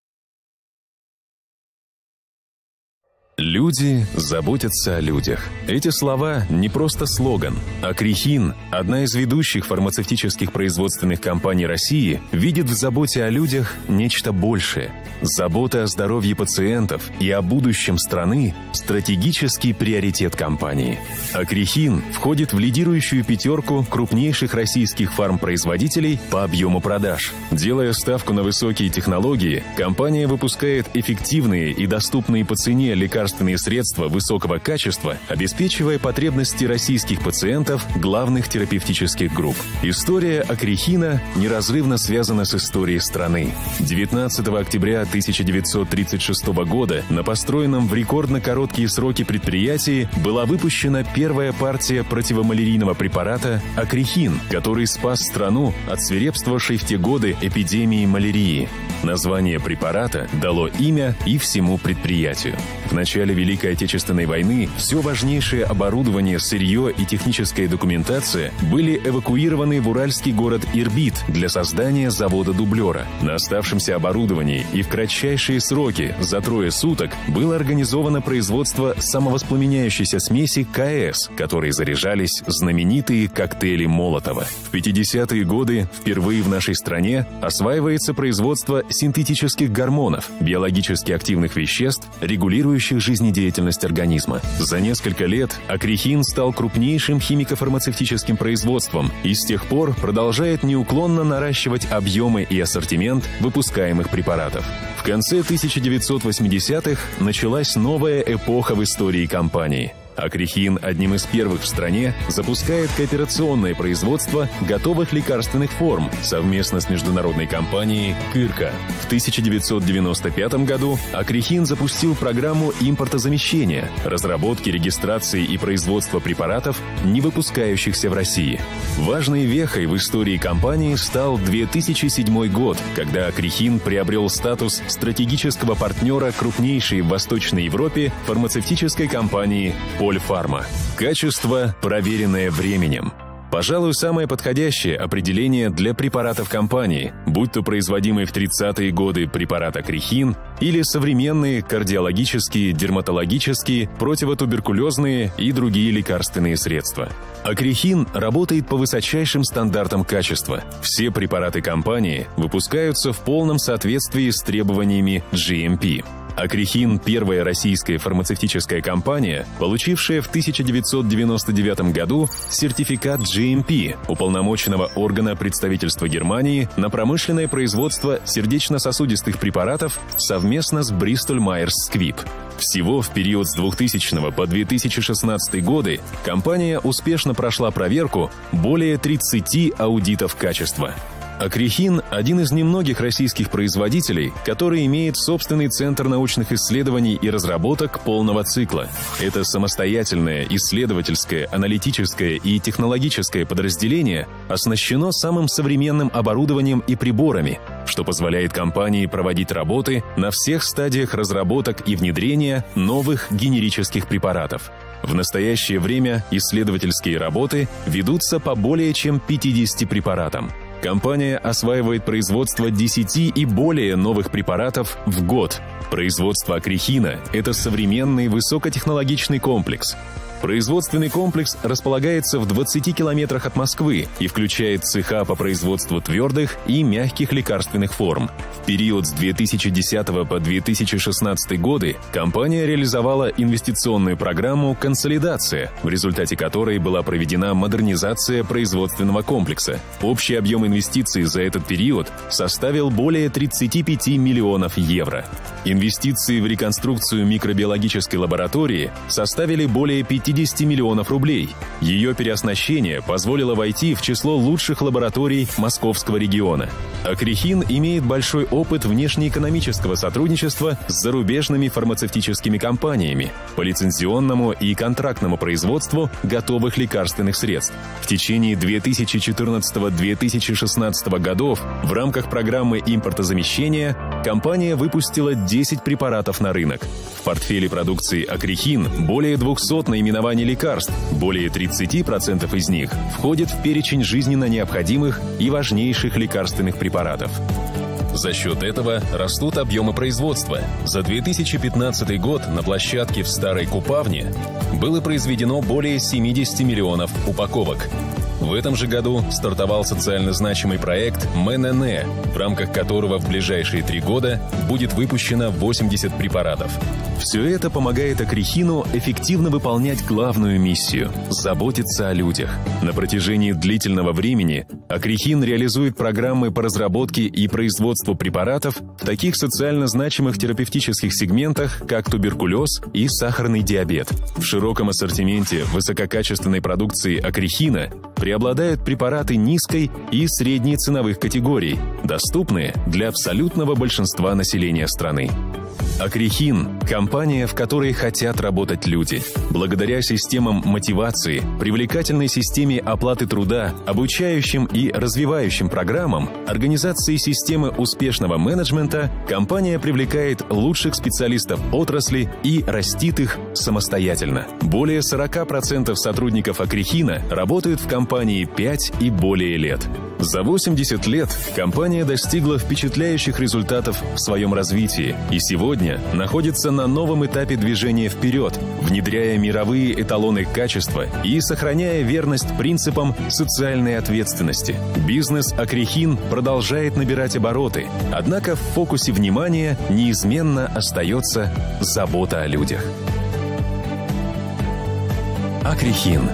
[SPEAKER 4] Люди заботятся о людях. Эти слова не просто слоган. Акрихин, одна из ведущих фармацевтических производственных компаний России, видит в заботе о людях нечто большее. Забота о здоровье пациентов и о будущем страны – стратегический приоритет компании. Акрихин входит в лидирующую пятерку крупнейших российских фармпроизводителей по объему продаж. Делая ставку на высокие технологии, компания выпускает эффективные и доступные по цене лекарства лекарственные средства высокого качества, обеспечивая потребности российских пациентов главных терапевтических групп. История Акрихина неразрывно связана с историей страны. девятнадцатого октября тысяча девятьсот тридцать шестого года на построенном в рекордно короткие сроки предприятии была выпущена первая партия противомалярийного препарата Акрихин, который спас страну от свирепствовавшей в те годы эпидемии малярии. Название препарата дало имя и всему предприятию. В начале Великой Отечественной войны все важнейшее оборудование, сырье и техническая документация были эвакуированы в уральский город Ирбит для создания завода-дублера. На оставшемся оборудовании и в кратчайшие сроки, за трое суток, было организовано производство самовоспламеняющейся смеси КС, которой заряжались знаменитые коктейли Молотова. В пятидесятые годы впервые в нашей стране осваивается производство синтетических гормонов, биологически активных веществ, регулирующих жизнедеятельность организма. За несколько лет Акрихин стал крупнейшим химико-фармацевтическим производством и с тех пор продолжает неуклонно наращивать объемы и ассортимент выпускаемых препаратов. В конце тысяча девятьсот восьмидесятых началась новая эпоха в истории компании. Акрихин одним из первых в стране запускает кооперационное производство готовых лекарственных форм совместно с международной компанией «Кырка». В тысяча девятьсот девяносто пятом году Акрихин запустил программу импортозамещения, разработки, регистрации и производства препаратов, не выпускающихся в России. Важной вехой в истории компании стал две тысячи седьмой год, когда Акрихин приобрел статус стратегического партнера крупнейшей в Восточной Европе фармацевтической компании «Польфарма». Качество, проверенное временем. Пожалуй, самое подходящее определение для препаратов компании, будь то производимый в тридцатые годы препарат акрихин или современные кардиологические, дерматологические, противотуберкулезные и другие лекарственные средства. Акрихин работает по высочайшим стандартам качества. Все препараты компании выпускаются в полном соответствии с требованиями джи эм пи. Акрихин – первая российская фармацевтическая компания, получившая в тысяча девятьсот девяносто девятом году сертификат джи эм пи, уполномоченного органа представительства Германии на промышленное производство сердечно-сосудистых препаратов совместно с Bristol Myers Squibb. Всего в период с двухтысячного по две тысячи шестнадцатый годы компания успешно прошла проверку более тридцати аудитов качества. Акрихин – один из немногих российских производителей, который имеет собственный центр научных исследований и разработок полного цикла. Это самостоятельное исследовательское, аналитическое и технологическое подразделение оснащено самым современным оборудованием и приборами, что позволяет компании проводить работы на всех стадиях разработок и внедрения новых генерических препаратов. В настоящее время исследовательские работы ведутся по более чем пятидесяти препаратам. Компания осваивает производство десяти и более новых препаратов в год. Производство акрихина – это современный высокотехнологичный комплекс. Производственный комплекс располагается в двадцати километрах от Москвы и включает цеха по производству твердых и мягких лекарственных форм. В период с две тысячи десятого по две тысячи шестнадцатый годы компания реализовала инвестиционную программу «Консолидация», в результате которой была проведена модернизация производственного комплекса. Общий объем инвестиций за этот период составил более тридцати пяти миллионов евро. Инвестиции в реконструкцию микробиологической лаборатории составили более пятидесяти миллионов рублей. Ее переоснащение позволило войти в число лучших лабораторий Московского региона. Акрихин имеет большой опыт внешнеэкономического сотрудничества с зарубежными фармацевтическими компаниями по лицензионному и контрактному производству готовых лекарственных средств. В течение две тысячи четырнадцатого — две тысячи шестнадцатого годов в рамках программы импортозамещения компания выпустила десять препаратов на рынок. В портфеле продукции акрихин более двухсот наименований лекарств, более тридцати процентов из них входят в перечень жизненно необходимых и важнейших лекарственных препаратов. За счет этого растут объемы производства. За две тысячи пятнадцатый год на площадке в Старой Купавне было произведено более семидесяти миллионов упаковок. В этом же году стартовал социально значимый проект МНН, в рамках которого в ближайшие три года будет выпущено восемьдесят препаратов. Все это помогает акрихину эффективно выполнять главную миссию – заботиться о людях. На протяжении длительного времени акрихин реализует программы по разработке и производству препаратов в таких социально значимых терапевтических сегментах, как туберкулез и сахарный диабет. В широком ассортименте высококачественной продукции акрихина преобладают препараты низкой и средней ценовых категорий, доступные для абсолютного большинства населения страны. Акрихин – компания, в которой хотят работать люди. Благодаря системам мотивации, привлекательной системе оплаты труда, обучающим и развивающим программам, организации системы успешного менеджмента, компания привлекает лучших специалистов отрасли и растит их самостоятельно. Более сорока процентов сотрудников акрихина работают в компании пять и более лет. За восемьдесят лет компания достигла впечатляющих результатов в своем развитии и сегодня находится на новом этапе движения вперед, внедряя мировые эталоны качества и сохраняя верность принципам социальной ответственности. Бизнес акрихин продолжает набирать обороты, однако в фокусе внимания неизменно остается забота о людях. Акрихин.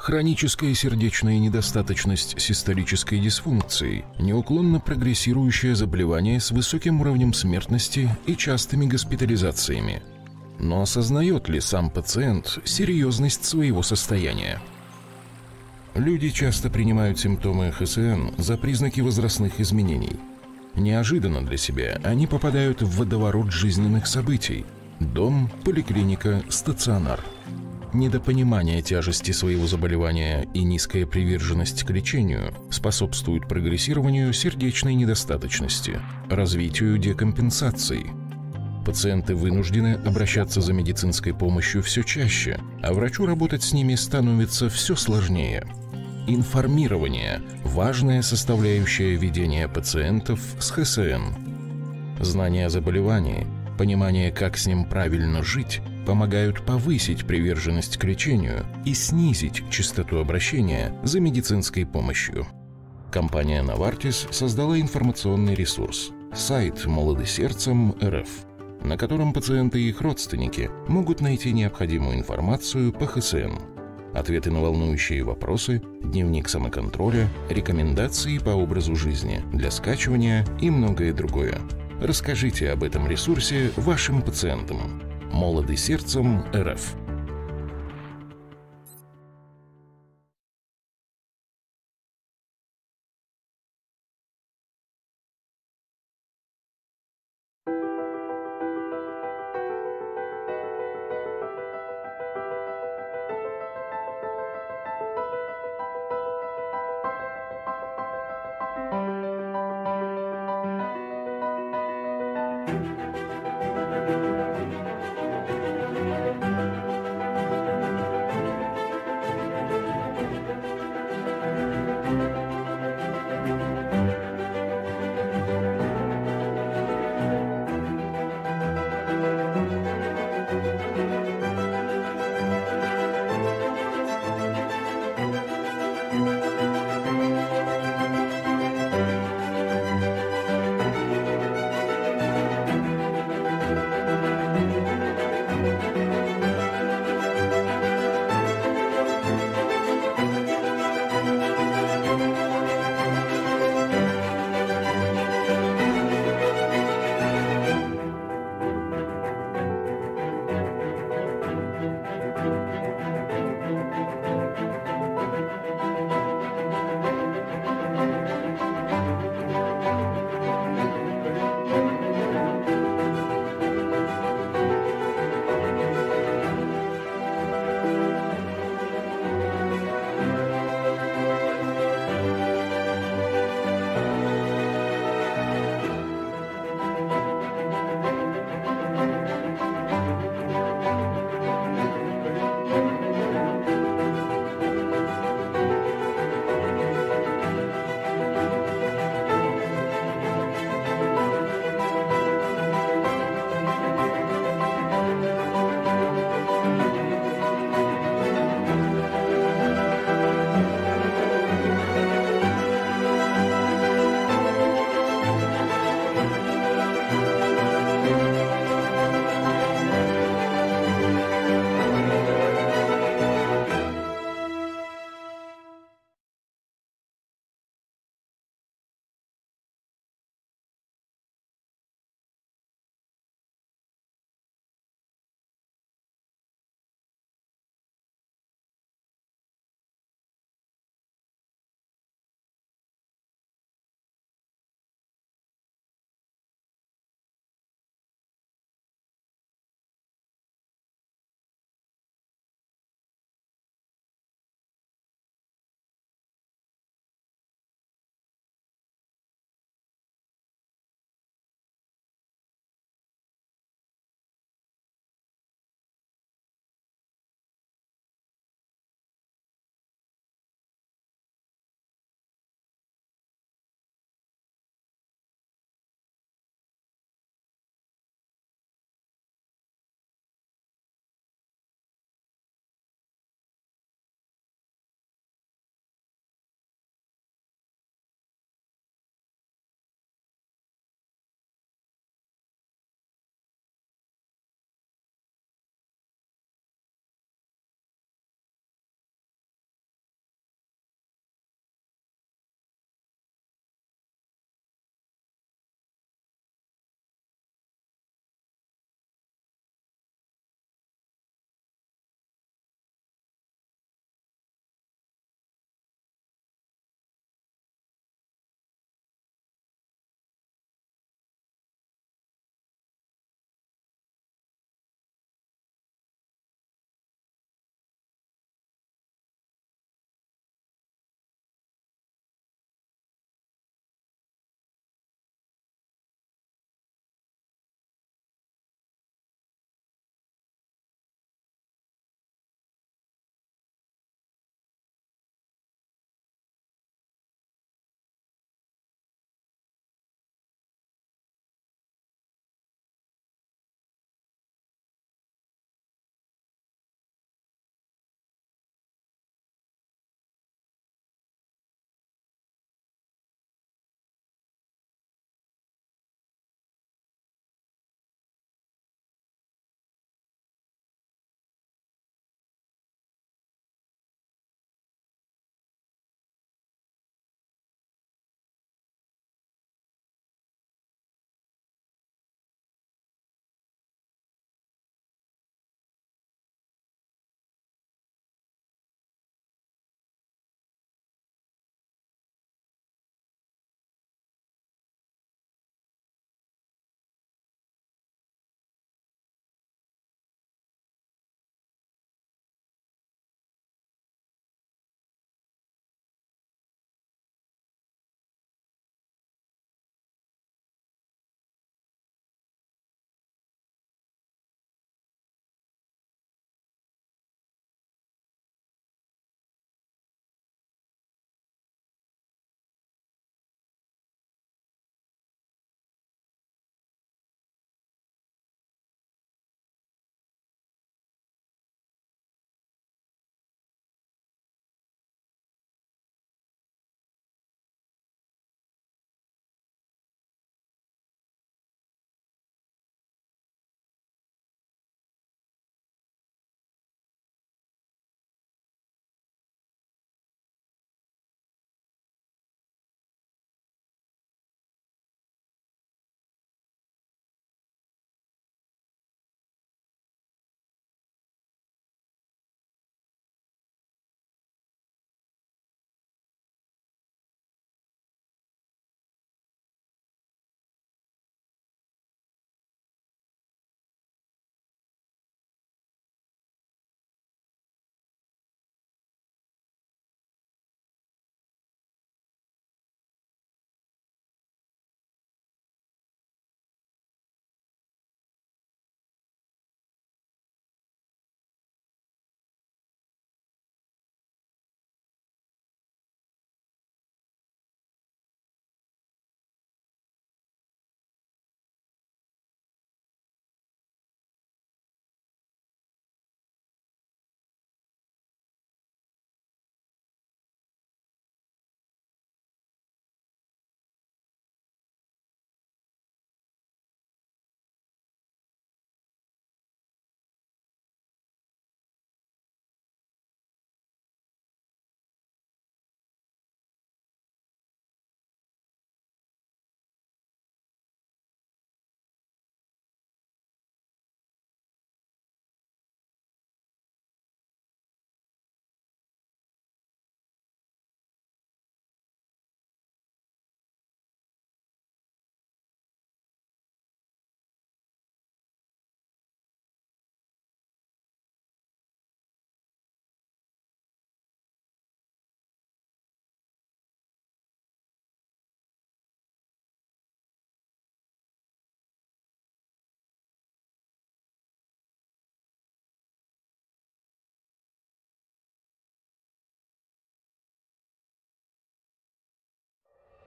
[SPEAKER 5] Хроническая сердечная недостаточность с исторической дисфункцией – неуклонно прогрессирующее заболевание с высоким уровнем смертности и частыми госпитализациями. Но осознает ли сам пациент серьезность своего состояния? Люди часто принимают симптомы ха эс эн за признаки возрастных изменений. Неожиданно для себя они попадают в водоворот жизненных событий – дом, поликлиника, стационар. Недопонимание тяжести своего заболевания и низкая приверженность к лечению способствуют прогрессированию сердечной недостаточности, развитию декомпенсации. Пациенты вынуждены обращаться за медицинской помощью все чаще, а врачу работать с ними становится все сложнее. Информирование – важная составляющая ведения пациентов с ха эс эн. Знание о заболевании, понимание, как с ним правильно жить, помогают повысить приверженность к лечению и снизить частоту обращения за медицинской помощью. Компания Novartis создала информационный ресурс – сайт «Молоды сердцем эр эф», на котором пациенты и их родственники могут найти необходимую информацию по ха эс эн, ответы на волнующие вопросы, дневник самоконтроля, рекомендации по образу жизни для скачивания и многое другое. Расскажите об этом ресурсе вашим пациентам. «Молоды сердцем эр эф».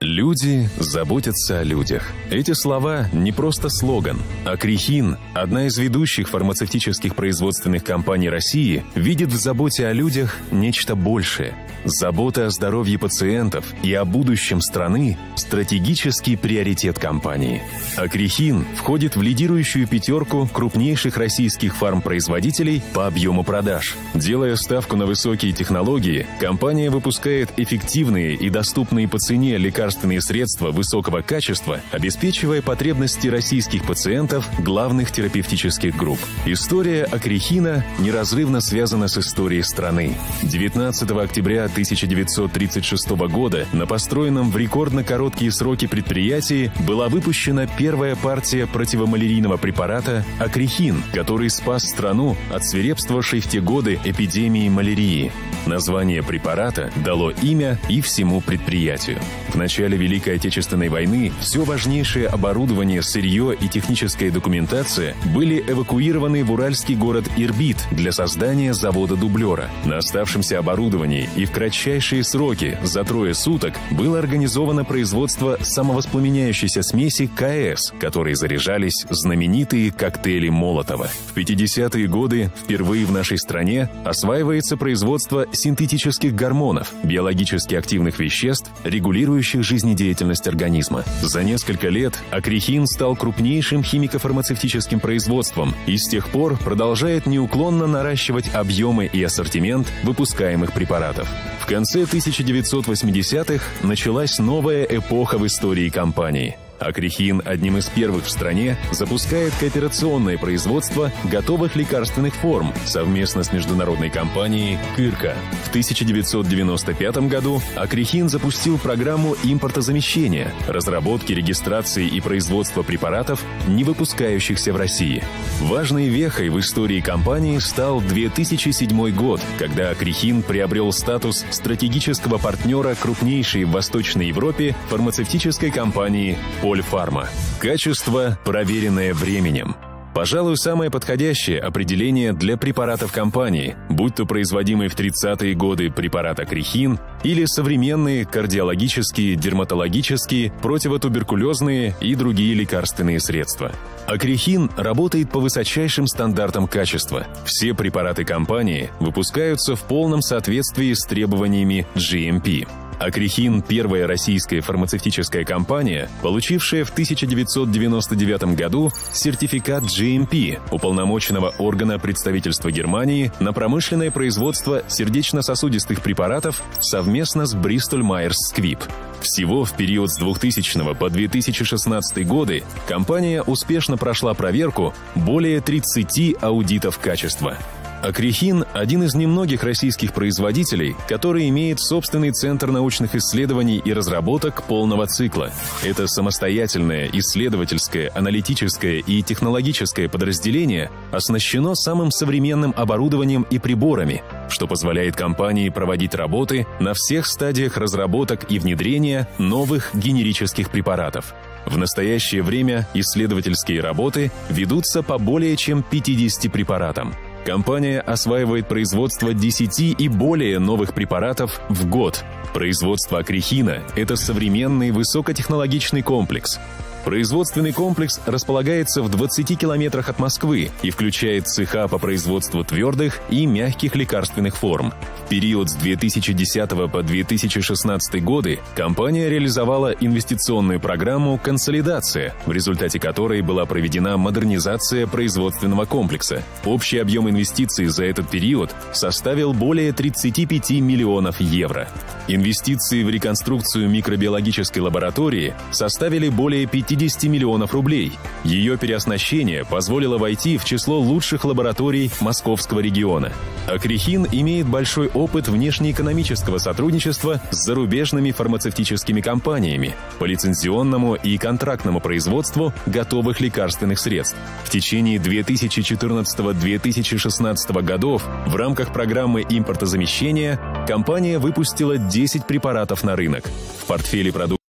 [SPEAKER 4] Люди заботятся о людях. Эти слова не просто слоган. Акрихин, одна из ведущих фармацевтических производственных компаний России, видит в заботе о людях нечто большее. Забота о здоровье пациентов и о будущем страны – стратегический приоритет компании. Акрихин входит в лидирующую пятерку крупнейших российских фармпроизводителей по объему продаж. Делая ставку на высокие технологии, компания выпускает эффективные и доступные по цене лекарственные средства высокого качества, обеспечивая потребности российских пациентов главных терапевтических групп. История Акрихина неразрывно связана с историей страны. девятнадцатого октября тысяча девятьсот тридцать шестого года на построенном в рекордно короткие сроки предприятии была выпущена первая партия противомалярийного препарата Акрихин, который спас страну от свирепствовавшей в те годы эпидемии малярии. Название препарата дало имя и всему предприятию. В начале Великой Отечественной войны все важнейшее оборудование, сырье и техническая документация были эвакуированы в уральский город Ирбит для создания завода-дублера. На оставшемся оборудовании и в кратчайшие сроки, за трое суток, было организовано производство самовоспламеняющейся смеси КС, которой заряжались знаменитые коктейли Молотова. В пятидесятые годы впервые в нашей стране осваивается производство синтетических гормонов, биологически активных веществ, регулирующих жизнедеятельность организма. За несколько лет Акрихин стал крупнейшим химико-фармацевтическим производством и с тех пор продолжает неуклонно наращивать объемы и ассортимент выпускаемых препаратов. В конце тысяча девятьсот восьмидесятых началась новая эпоха в истории компании. Акрихин одним из первых в стране запускает кооперационное производство готовых лекарственных форм совместно с международной компанией «Кырка». В тысяча девятьсот девяносто пятом году Акрихин запустил программу импортозамещения, разработки, регистрации и производства препаратов, не выпускающихся в России. Важной вехой в истории компании стал две тысячи седьмой год, когда Акрихин приобрел статус стратегического партнера крупнейшей в Восточной Европе фармацевтической компании Польфарма. Качество, проверенное временем. Пожалуй, самое подходящее определение для препаратов компании, будь то производимый в тридцатые годы препарат Акрихин или современные кардиологические, дерматологические, противотуберкулезные и другие лекарственные средства. Акрихин работает по высочайшим стандартам качества. Все препараты компании выпускаются в полном соответствии с требованиями джи эм пи. Акрихин – первая российская фармацевтическая компания, получившая в тысяча девятьсот девяносто девятом году сертификат джи эм пи, уполномоченного органа представительства Германии на промышленное производство сердечно-сосудистых препаратов совместно с Bristol-Myers Squibb. Всего в период с двухтысячного по две тысячи шестнадцатый годы компания успешно прошла проверку более тридцати аудитов качества. Акрихин – один из немногих российских производителей, который имеет собственный центр научных исследований и разработок полного цикла. Это самостоятельное исследовательское, аналитическое и технологическое подразделение оснащено самым современным оборудованием и приборами, что позволяет компании проводить работы на всех стадиях разработок и внедрения новых генерических препаратов. В настоящее время исследовательские работы ведутся по более чем пятидесяти препаратам. Компания осваивает производство десяти и более новых препаратов в год. Производство Акрихина – это современный высокотехнологичный комплекс. Производственный комплекс располагается в двадцати километрах от Москвы и включает цеха по производству твердых и мягких лекарственных форм. В период с две тысячи десятого по две тысячи шестнадцатый годы компания реализовала инвестиционную программу «Консолидация», в результате которой была проведена модернизация производственного комплекса. Общий объем инвестиций за этот период составил более тридцати пяти миллионов евро. Инвестиции в реконструкцию микробиологической лаборатории составили более пятидесяти миллионов рублей. Ее переоснащение позволило войти в число лучших лабораторий Московского региона. Акрихин имеет большой опыт внешнеэкономического сотрудничества с зарубежными фармацевтическими компаниями по лицензионному и контрактному производству готовых лекарственных средств. В течение две тысячи четырнадцатого — две тысячи шестнадцатого годов в рамках программы импортозамещения компания выпустила десять препаратов на рынок. В портфеле продуктов